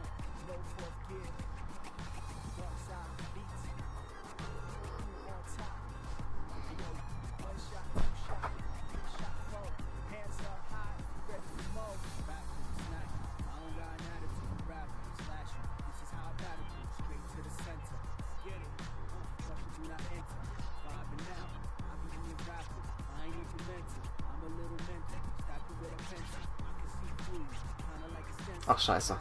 Ach, scheiße.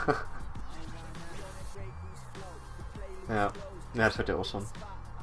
Ja. Ja, das hört ja auch schon.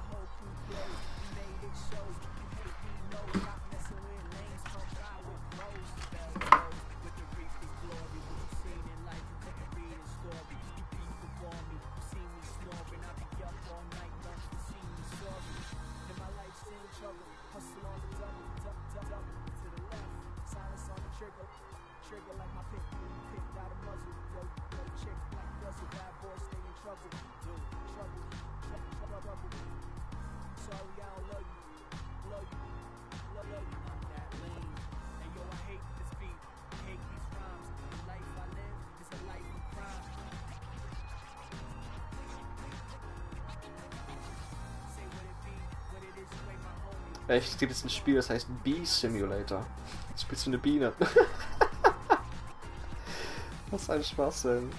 Echt, es gibt jetzt ein Spiel, das heißt Bee Simulator. Jetzt spielst du eine Biene. Was ein Schwachsinn.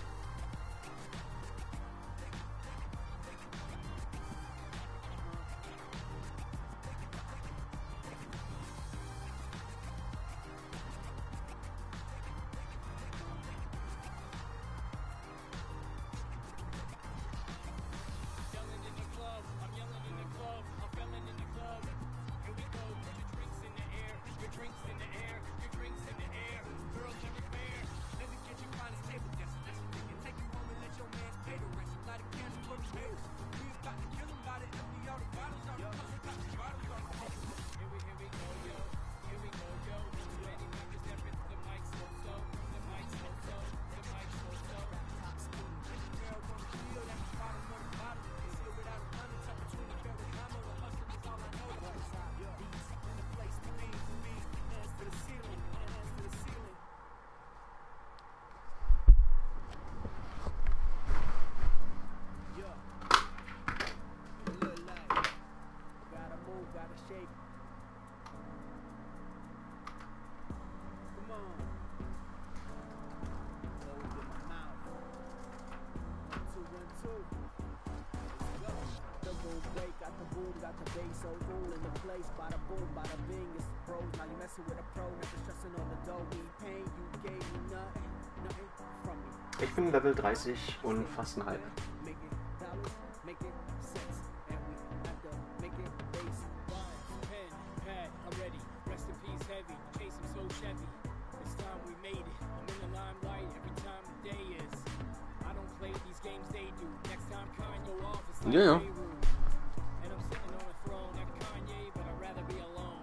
Got the bass so cool in the place, bada boom, bada bing, it's pros. Now you messing with a pro, never stressing on the dough. We pain, you gave me nothing, nothing from me. Ich bin Level dreißig und fast ein halb. Make it dollars, make it cents, and we have to make it base. Pen, pad, I'm ready. Rest in peace, heavy. Chase him so Chevy. This time we made it. I'm in the limelight every time the day is. I don't play these games they do. Next time Kanye off, it's like Ja, ja. Beirut. And I'm sitting on a throne like Kanye, but I'd rather be alone.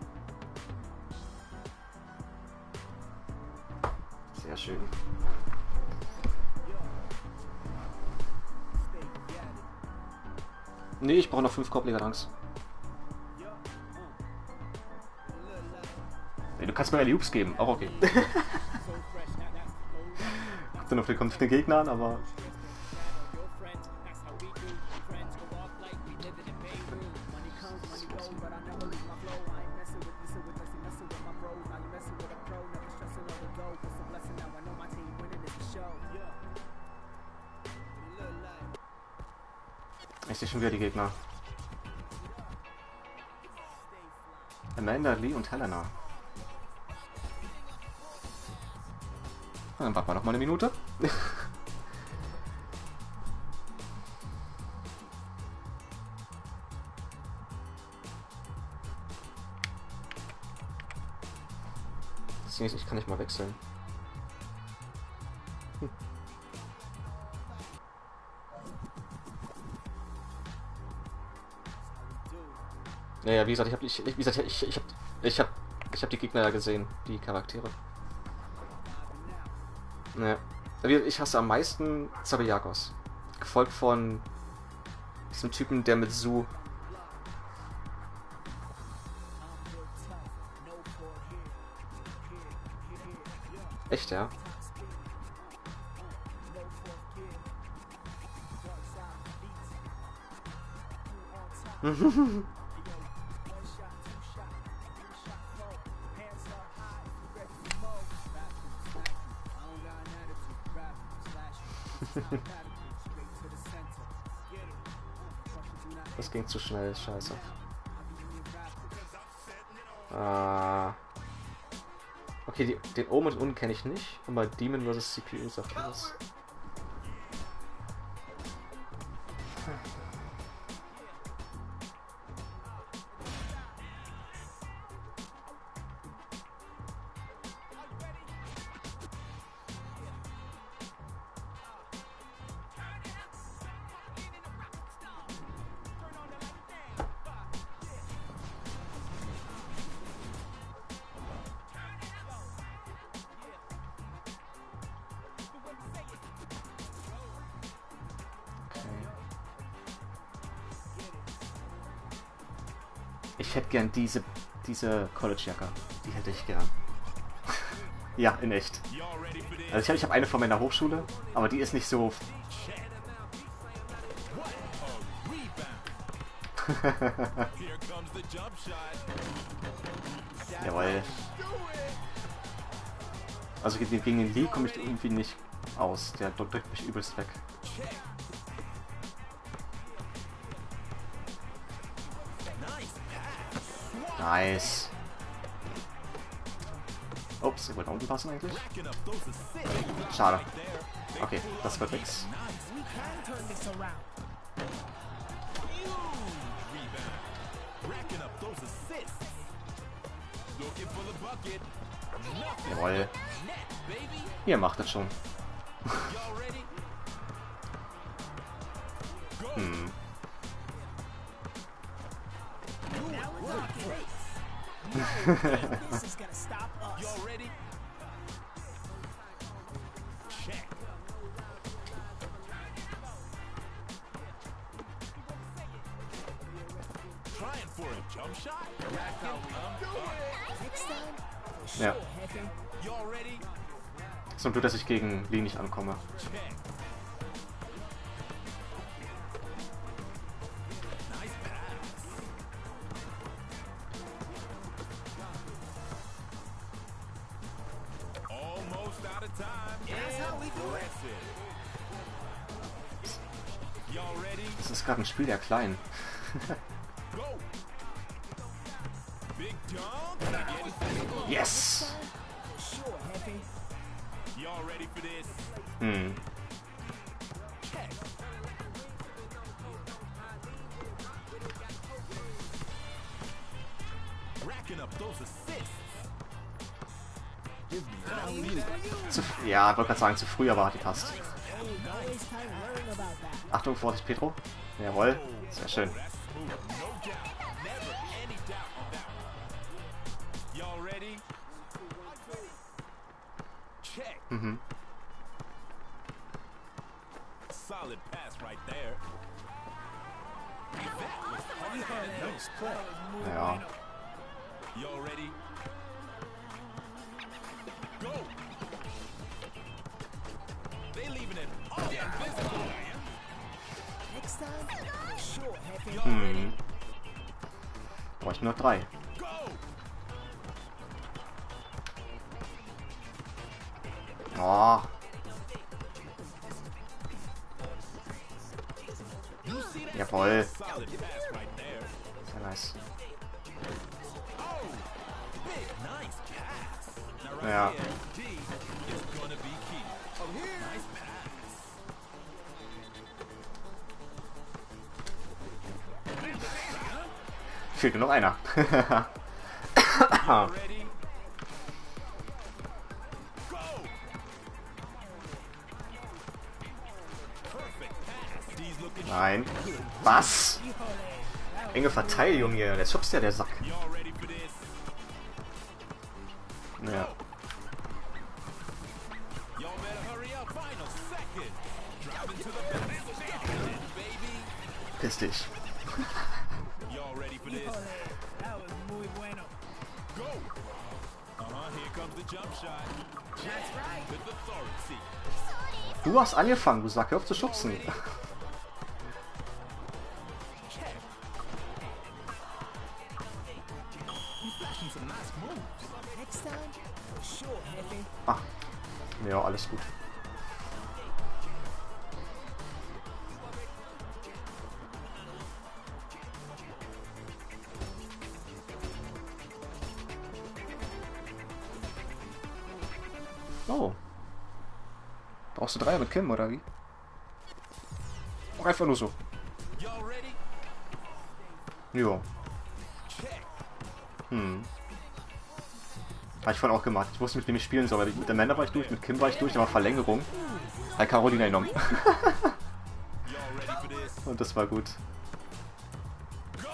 Sehr schön. Nee, ich brauche noch fünf Korbleger-Dunks. Nee, du kannst mir Alley-Oops geben, auch okay. Kommt dann auf den, kommt auf den Gegner an, aber... Ich sehe schon wieder die Gegner. Amanda, Lee und Helena. Dann warten wir noch mal eine Minute. Das Ding ist, ich kann nicht mal wechseln. Hm. Naja, wie gesagt, ich habe ich, wie gesagt, ich, ich habe ich hab, ich hab die Gegner ja gesehen, die Charaktere. Naja. Ich hasse am meisten Zabiakos. Gefolgt von diesem Typen, der mit Su. Echt, ja? Das ging zu schnell, scheiße. Ah. Okay, die, den Omen und unten kenne ich nicht. Und bei Demon versus C P U sagt er das. Ich hätte gern diese, diese College-Jacke. Die hätte ich gern. Ja, in echt. Also ich habe ich hab eine von meiner Hochschule, aber die ist nicht so... Jawohl. Also gegen, gegen den Lee komme ich irgendwie nicht aus. Der drückt mich übelst weg. Nice. Ups, ich wollte unten passen eigentlich. Schade. Okay, das wird nix. Jawohl. Ihr macht das schon. hm. This is gonna stop us. Y'all ready? Check. Trying for a jump shot? Ja. Y'all ready? Ist nur blöd, dass ich gegen Lee nicht ankomme. Check. Das ist gerade ein Spiel der Kleinen. Big dunk. Getting physical. Yes! Sure, Heavy. Y'all ready for this? Hm. Check. Racking up those assists. Give me an alley-oop. Zu, ja, ich wollte gerade sagen, zu früh, aber hat gepasst. Hey, no waste time worrying about that. Achtung, Vorsicht, Pedro. Jawohl. Sehr schön. That's smooth. No doubt. Never any doubt on that one. Y'all ready? Check. Mhm. Solid pass right there. That was hard. Nice play. Ja. Y'all ready? Go. They leaving it all invisible. Next time, sure, Heavy. Y'all ready? Hm. Bräuchten nur drei. Go. Oh. You see that? Jawohl. Solid pass right there. Sehr nice. Oh, big nice pass. Now right Ja. here, D is gonna be key. Oh, here. Nice pass. Fehlt nur noch einer. Y'all ready? Go. Perfect pass. D's looking Nein. Was? Enge Verteidigung hier. Der schubst ja der Sack. Y'all ready for this? Ja. Y'all better hurry up. Final second. Driving to the basket, baby. Piss dich. Y'all ready for this? That was muy bueno. Go. Uh-huh, here comes the jump shot. That's right. With authority. Du hast angefangen, du Sack. Hör auf zu schubsen. Check. He's flashing some nice moves. Next time, sure, Heavy. Ah. Ja, alles gut. Oh. Brauchst du Dreier mit Kim, oder wie? Einfach nur so. Y'all ready? Jo. Check. Hm. Habe ich vorhin auch gemacht. Ich wusste, mit wem ich spielen soll. Mit Amanda war ich durch, mit Kim war ich durch, aber Verlängerung. Hat Carolina genommen. Y'all ready for this? Und das war gut. Go.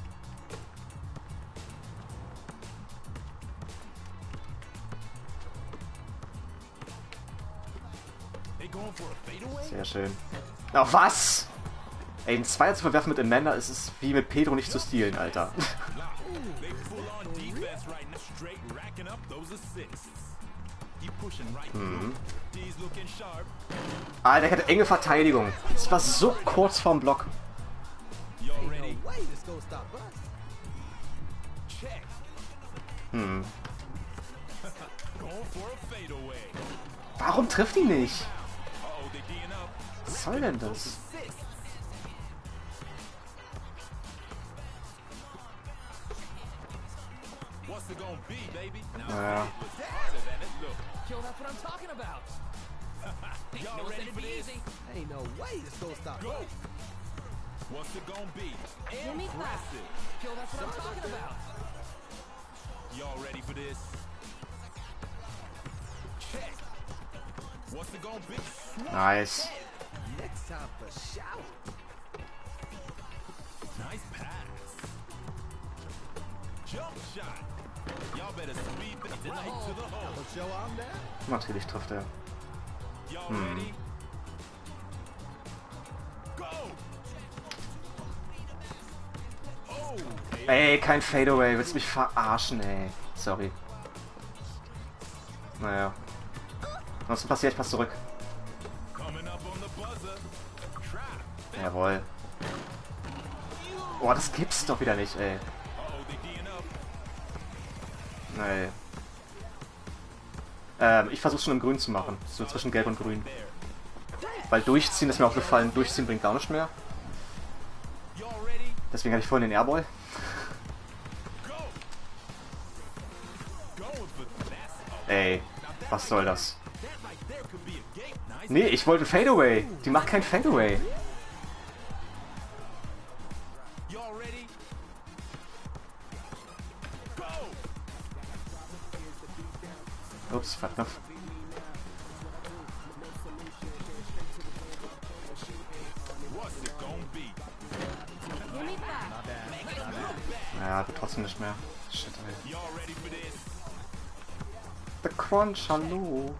They going for a fadeaway? Sehr schön. Oh, was? Ey, ein Zweier zu verwerfen mit Amanda ist es wie mit Pedro nicht zu stealen, Alter. They full on defense right now, straight racking up those assists. Keep pushing right through. D's looking sharp. Alter, der hatte enge Verteidigung. Das war so kurz vorm Block. Y'all ready? Way this gonna stop us. Check. Hm. Going for a fadeaway. Warum trifft ihn nicht? Uh-oh, they D'ing up. Was soll denn das? Assists. What's it gonna be, baby? Now Naja. it's harder than it looks. Yo, that's what I'm talking about. Y'all ready for this? Ain't no way this gonna stop Go. us. What's it gonna be? Impressive. Yo, that's what I'm talking about. Y'all ready for this? Check. What's it gonna be? Swat. Nice. Next time for shout. Nice pass. Jump shot. Y'all better speed the tonight to the hole. But yo, I'm there. Natürlich trifft er. Y'all Hmm. ready? Go. Oh, Ey, kein Fadeaway. Willst du mich verarschen, ey. Sorry. Naja. Was passiert? Ich pass zurück. coming up on the buzzer. Trap. Jawohl. Boah, das gibt's doch wieder nicht, ey. Uh-oh, they D'ing up. Nee. Ähm, ich versuch's schon im Grün zu machen. So zwischen Gelb und Grün. Weil durchziehen ist mir aufgefallen. Durchziehen bringt gar nicht mehr. Y'all ready? Deswegen hatte ich vorhin den Airball. Go. Ey, was soll das? Nee, ich wollte Fadeaway. Die macht kein Fadeaway. Y'all ready? Go! Ups, verdammt. What's it gonna be? Give me five. Naja, wird trotzdem nicht mehr. Shit, ey. Y'all ready for this? The Crunch, hallo.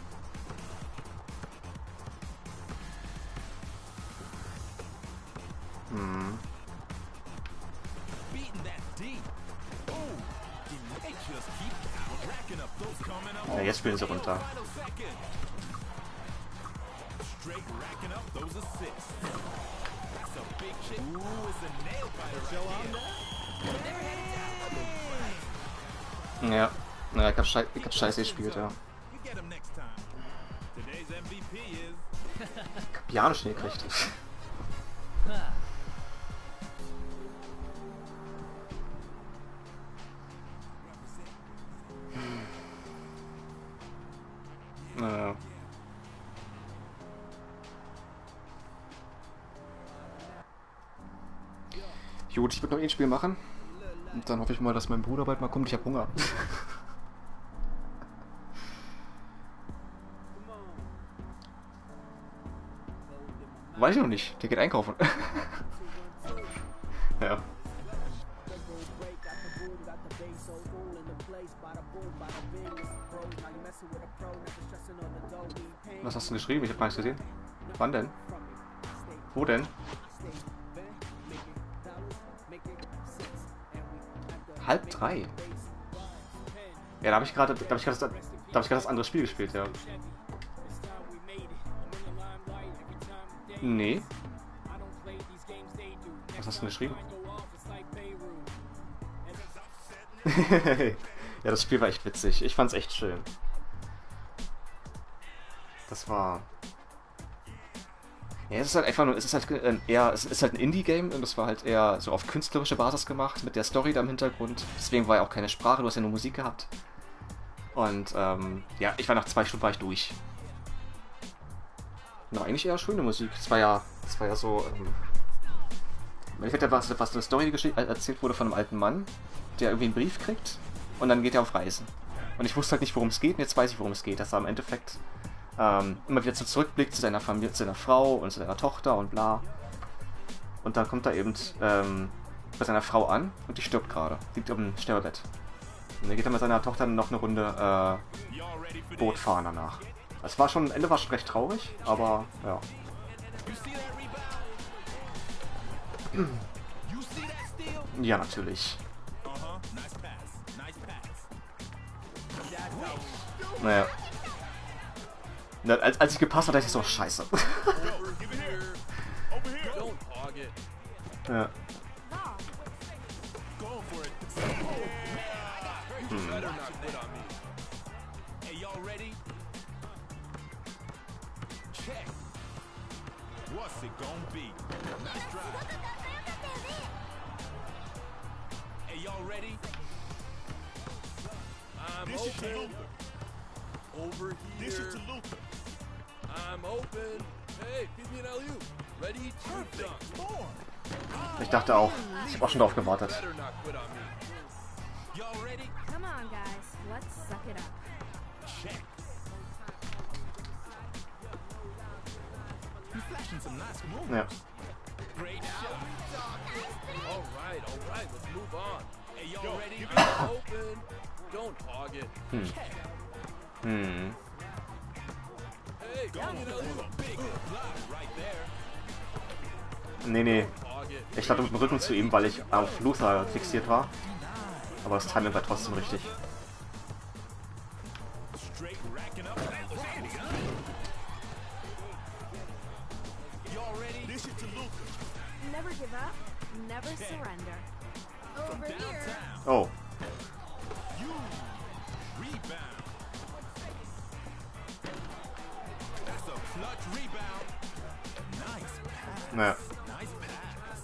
Hm. Beating that D. Oh, did they just keep racking up those coming up? Ja, jetzt spielen sie runter. Final second. Straight racking up those assists. That's a big chip. Ooh, it's a nail biter right here. Ja. Naja, ich hab, schei ich hab scheiße gespielt, ja. You get him next time. Today's M V P is Ich hab ja nicht hingekriegt. Naja. Gut, ich würde noch ein Spiel machen. Und dann hoffe ich mal, dass mein Bruder bald mal kommt. Ich hab Hunger. Weiß ich noch nicht. Der geht einkaufen. Ja. Was hast du geschrieben? Ich hab gar nichts gesehen. Wann denn? Wo denn? Halb drei. Ja, da habe ich gerade, da habe ich gerade das, da hab ich gerade das andere Spiel gespielt, ja. Nee. Was hast du geschrieben? Ja, das Spiel war echt witzig. Ich fand's echt schön. Das war... Ja, es ist halt einfach nur, es ist halt ein, eher, es ist halt ein Indie-Game und das war halt eher so auf künstlerische Basis gemacht, mit der Story da im Hintergrund. Deswegen war ja auch keine Sprache, du hast ja nur Musik gehabt. Und ähm, ja, ich war nach zwei Stunden war ich durch. Na, eigentlich eher schöne Musik. Es war ja, es war ja so, ähm, im Endeffekt war es was eine Story, die gesch- erzählt wurde von einem alten Mann, der irgendwie einen Brief kriegt und dann geht er auf Reisen. Und ich wusste halt nicht, worum es geht und jetzt weiß ich, worum es geht. Das war im Endeffekt ähm, immer wieder so zurückblickt zu seiner Familie, zu seiner Frau und zu seiner Tochter und bla. Und dann kommt er eben ähm, bei seiner Frau an und die stirbt gerade, liegt auf dem Sterbebett. Und dann geht er mit seiner Tochter noch eine Runde äh, Boot fahren danach. Es war schon, Ende war schon recht traurig, aber ja. Ja, natürlich. Naja. Na, als, als ich gepasst habe, dachte ich so, scheiße. Ja. Hm. What's it gonna be? Nice drive. Hey, y'all ready? I'm this open. Is to Luther. Over here. This is to Luther. I'm open. Hey, give me an alley-oop. Ready to dunk. Ich dachte auch, ich habe auch schon drauf gewartet. Better not quit on me. Y'all ready? Come on, guys. Let's suck it up. Check. You flashing some nice moves. Ja. Great shot. All right, all right, let's move on. Hey, y'all ready? I'm open. Don't hog it. Hm. Hm. Hey, give me an alley-oop. Big block right there. Nee, nee. Hog it. Ich stand mit dem Rücken zu ihm, weil ich auf Luther fixiert war. Aber das Timing war trotzdem richtig. Straight racking up. Y'all ready? This is to Luther. Never give up. Never surrender. Over here. Oh. You rebound. That's a clutch rebound. Nice pass. Naja. Nice pass.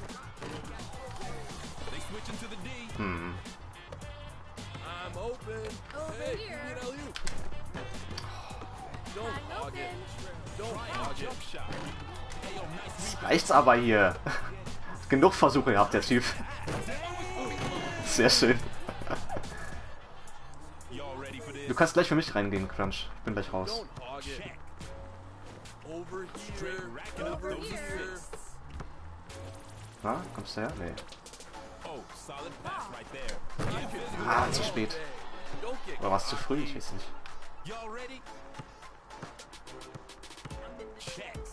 They switching to the D. Hm. I'm open. Over Hey, here. give me an alley-oop. Don't hog it. Don't hog it. Jetzt reicht's aber hier. Genug Versuche gehabt, der Typ. Sehr schön. Du kannst gleich für mich reingehen, Crunch. Ich bin gleich raus. Don't hog it. Over here. Over here. Na, kommst du her? Nee. Oh, solid pass right there. Ah, zu spät. Don't get Oder war es zu früh? Ich weiß nicht. Y'all ready? Checks.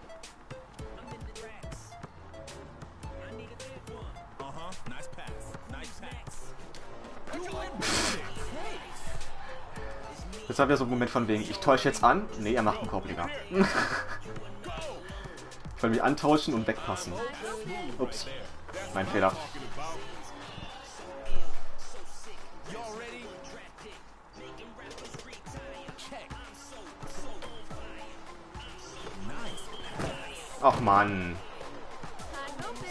Uh-huh. Nice pass. Nice pass. Jetzt haben wir so einen Moment von wegen, ich täusche jetzt an. Nee, er macht einen Korbleger. Ich will mich antauschen und wegpassen. Ups. Mein Fehler. Y'all ready? Check. Ach Mann. I'm open.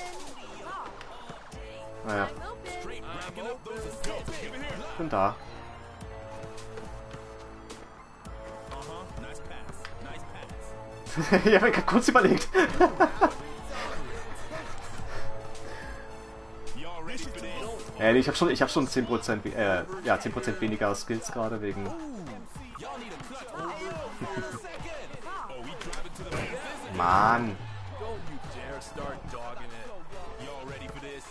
Naja, I'm open. Racking up those assists. Give it here. ich bin da. Uh-huh. Nice pass. Nice pass. Ich habe mir kurz überlegt. Y'all ready for this? Äh, nee, ich habe schon, ich habe schon zehn Prozent, we- äh, ja, zehn Prozent weniger Skills gerade wegen. Y'all need a clutch over. Second. Oh, we driving to the rim. Mann. Don't you dare start dogging it. Y'all ready for this?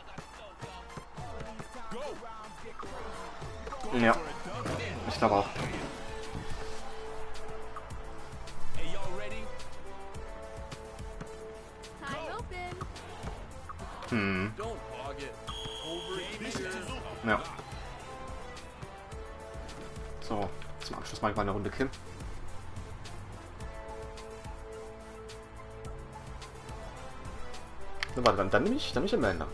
Go. Ja, ich glaube auch. Hey, y'all ready? I'm open. Hm. Don't hog it. Over here. Ja. So, zum Abschluss mache ich mal eine Runde Kim. Na, warte, dann, dann nehme ich, dann nehme ich Amanda.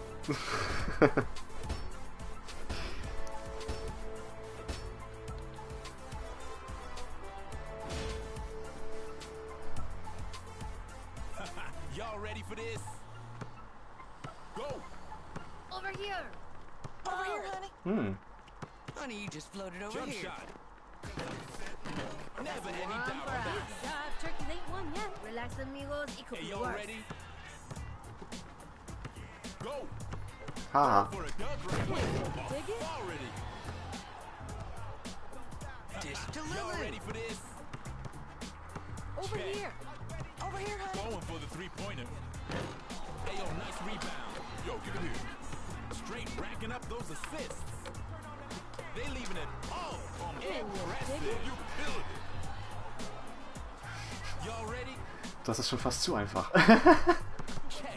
Y'all ready for this? Go. Over here. Over here, honey. Hm. Honey, you just floated over Jump here. shot. Never any One doubt for on a that. big shot. Turkeys ain't won yet. Relax, amigos. It could Hey, be y'all worse. ready? Go. Haha. For a dunk right here. Dig it? Already. Dish to Y'all Lulu. ready for this? Over Check. here. Over here, honey. Going for the three-pointer. Hey, yo, nice rebound. Yo, give it here. Straight racking up those assists. They leaving it all on impressive. You killed it. Y'all ready? Das ist schon fast zu einfach. Check.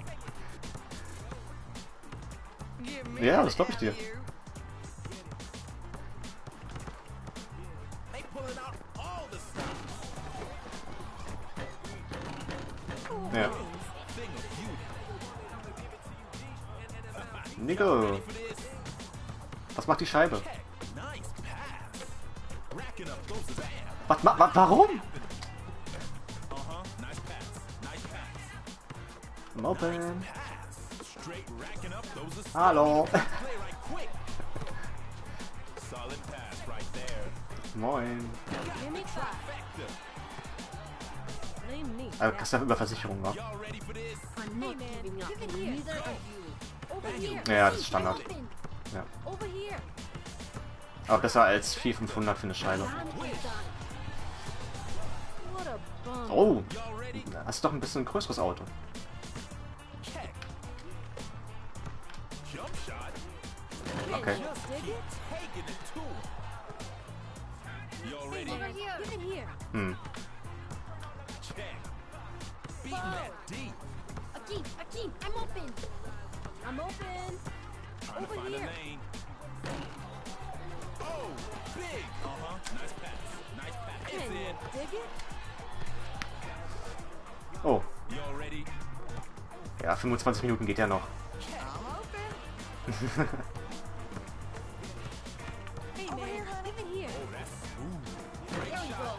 Give me Ja, an das glaube ich dir. alley-oop. They pulling out all the stops. Ja. Thing of beauty. Nico. Ready for this? Was macht die Scheibe? Check. Nice pass. Racking up those assists. Was, ma, wa, warum? Uh-huh. Nice pass. Nice pass. I'm open. Pass. Straight racking up those assists. Hallo. Play right quick. Solid pass right there. Moin. Give me five. Factor. Blame me. Äh, kriegst du über Versicherung, wa? Y'all ready for this? I'm not giving up. Give it here. Neither are you. Over here. Ja, das ist Standard. Open. Ja. Over here. Aber besser als vier fünfhundert für eine Scheibe. I'm done. What a bum. Oh, Y'all ready? hast du doch ein bisschen größeres Auto. Check. Jump shot. Okay. Dig it? Taking it to him. Y'all ready? Over here. Give it here. Hm. Check. Beating that deep. Akeem, Akeem, I'm open. I'm open. Trying to Over find here. a lane. Oh, big. Uh-huh. Nice pass. Nice pass. It's Can you in. dig it? Oh, Y'all ready? ja, fünfundzwanzig Minuten geht ja noch. I'm open. Hey man, give it here. Oh, that's smooth. Great There we shot. go.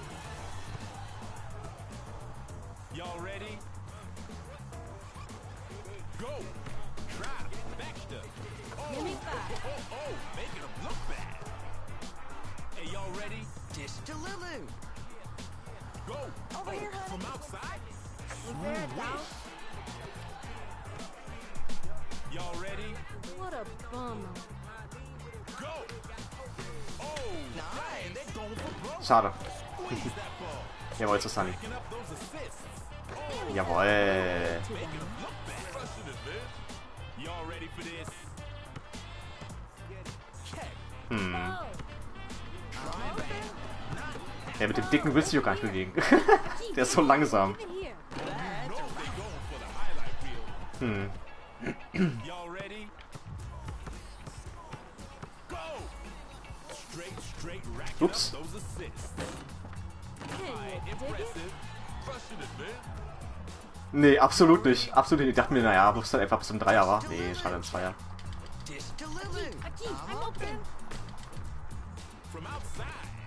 Y'all ready? Go. Trap. Baxter. Oh, Give me five. oh, oh, oh, making them look bad. Hey, y'all ready? Dish to Lulu. Over here, honey. From outside? Rivera down. Y'all ready? What a bummer. Go! Oh, man, they're going for broke. Schade. Squeeze that ball. Jawohl, zu Sunny. Picking up those assists. Jawohl. Making them look bad. Crushing it, man. Y'all ready for this? Check. Hm. Oh. Ja, mit dem Dicken willst du dich auch gar nicht bewegen. Der ist so langsam. Even here. You know they going for the highlight reel. Hm. Y'all ready? Go! Straight, straight, racking Oops. up those assists. Can Right, you dig it? impressive. Crushing it, man. Nee, absolut nicht. Absolut nicht. Ich dachte mir, naja, wo es dann einfach bis zum Dreier war. Nee, schade, ein Zweier. Dish to Lulu. Aquí, I'm I'm open. From outside.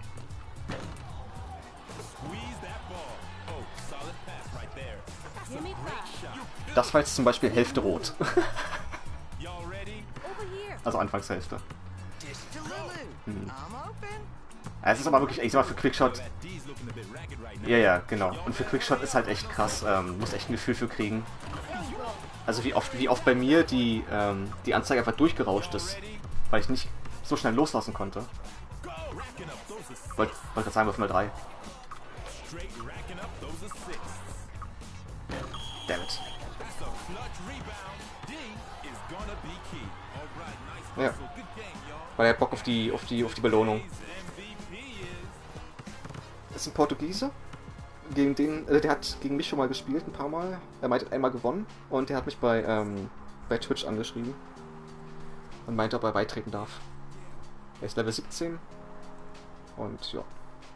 Squeeze that ball. Oh, solid pass right there. That's Give a me great five. shot. You Das war jetzt zum Beispiel Hälfte rot. Y'all ready? Over here. Also Anfangshälfte. Dish to Lulu. I'm open. Ja, es ist aber wirklich, ich sag mal, für Quickshot. That D's looking a bit ragged right now. Ja, ja, genau. Und für Quickshot ist halt echt krass. Ähm, muss echt ein Gefühl für kriegen. Also wie oft, wie oft bei mir die, ähm, die Anzeige einfach durchgerauscht ist, weil ich nicht so schnell loslassen konnte. Go! Racking up those assists. Wollte wollt gerade sagen, Würfel mal drei. Straight racking up those assists. Dammit. That's a clutch rebound. D is gonna be key. All right, nice Ja. hustle. Good game, y'all. Weil er Bock auf die, auf die, auf die Belohnung. Today's M V P is Das ist ein Portugiese. Gegen den, äh, der hat gegen mich schon mal gespielt, ein paar Mal. Er meinte, einmal gewonnen. Und der hat mich bei, ähm, bei Twitch angeschrieben. Und meinte, ob er beitreten darf. Er ist Level siebzehn. Und ja.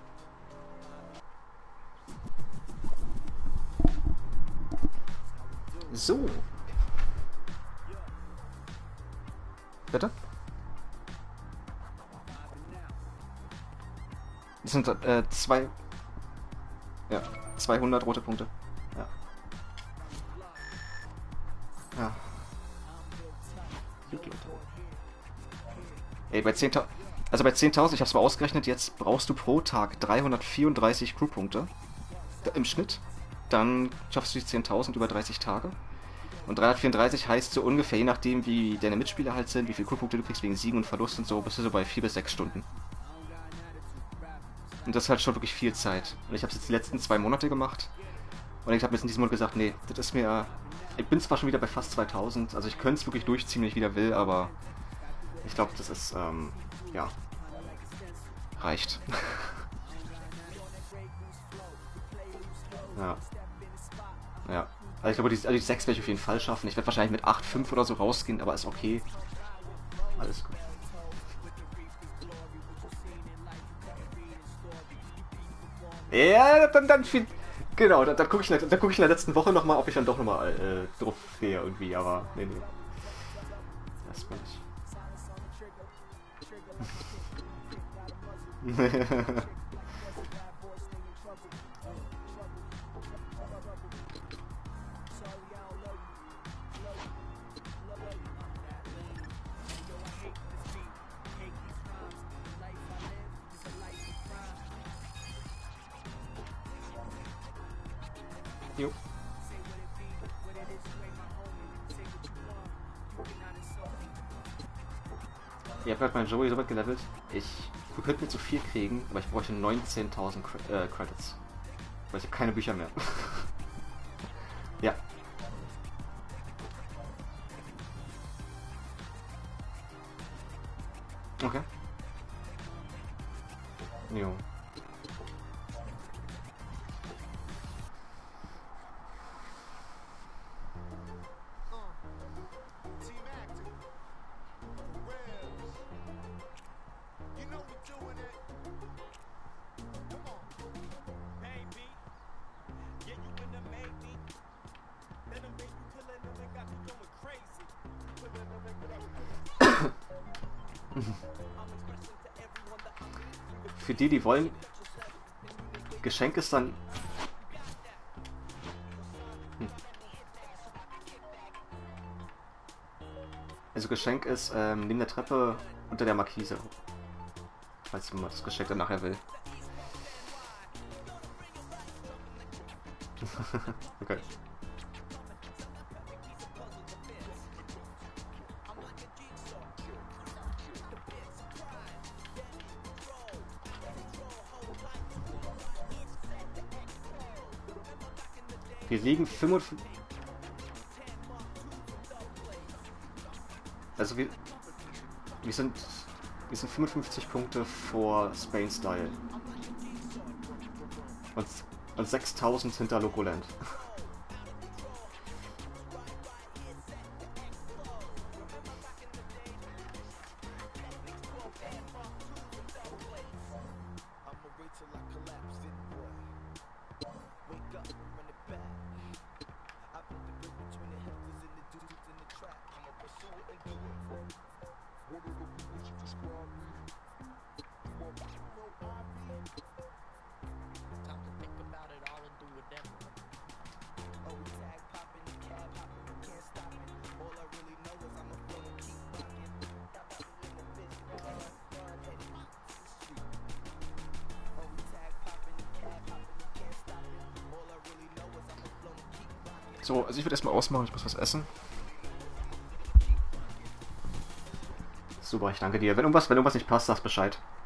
So. Bitte? Das sind äh, zwei... Ja, zweihundert rote Punkte. Ja. Ja. Gut, Leute. Ey, bei zehntausend... Also bei zehntausend, ich hab's mal ausgerechnet, jetzt brauchst du pro Tag dreihundertvierunddreißig Crewpunkte. Im Schnitt. Dann schaffst du die zehntausend über dreißig Tage. Und dreihundertvierunddreißig heißt so ungefähr, je nachdem wie deine Mitspieler halt sind, wie viele Crewpunkte du kriegst wegen Siegen und Verlust und so, bist du so bei vier bis sechs Stunden. Und das ist halt schon wirklich viel Zeit. Und ich habe es jetzt die letzten zwei Monate gemacht. Und ich habe jetzt in diesem Monat gesagt, nee, das ist mir... Ich bin zwar schon wieder bei fast zweitausend, also ich könnte es wirklich durchziehen, wenn ich wieder will, aber... Ich glaube, das ist, ähm... ja... reicht. Ja. Ja. Also ich glaube, die, also die sechs werde ich auf jeden Fall schaffen. Ich werde wahrscheinlich mit acht, fünf oder so rausgehen, aber ist okay. Alles gut. Ja, dann, dann viel. Genau, dann, dann gucke ich, dann guck ich in der letzten Woche nochmal, ob ich dann doch nochmal äh, drauf gehe irgendwie, aber nee, nee. Erstmal nicht. Jo. Ihr habt gerade meinen Joey so weit gelevelt. Ich wir könnten jetzt so viel kriegen, aber ich bräuchte neunzehntausend Cre äh, Credits. Weil ich habe keine Bücher mehr. Ja. Okay. Jo. Für die, die wollen, Geschenk ist dann... Hm. Also Geschenk ist ähm, neben der Treppe unter der Markise. Falls man das Geschenk dann nachher will. Okay. Wir liegen fünfundfünfzig... Also wir... Wir sind... Wir sind fünfundfünfzig Punkte vor Spain Style. Und, und sechstausend hinter Locoland. So, also ich würde erstmal ausmachen, ich muss was essen. Super, ich danke dir. Wenn irgendwas, wenn irgendwas nicht passt, sagst Bescheid.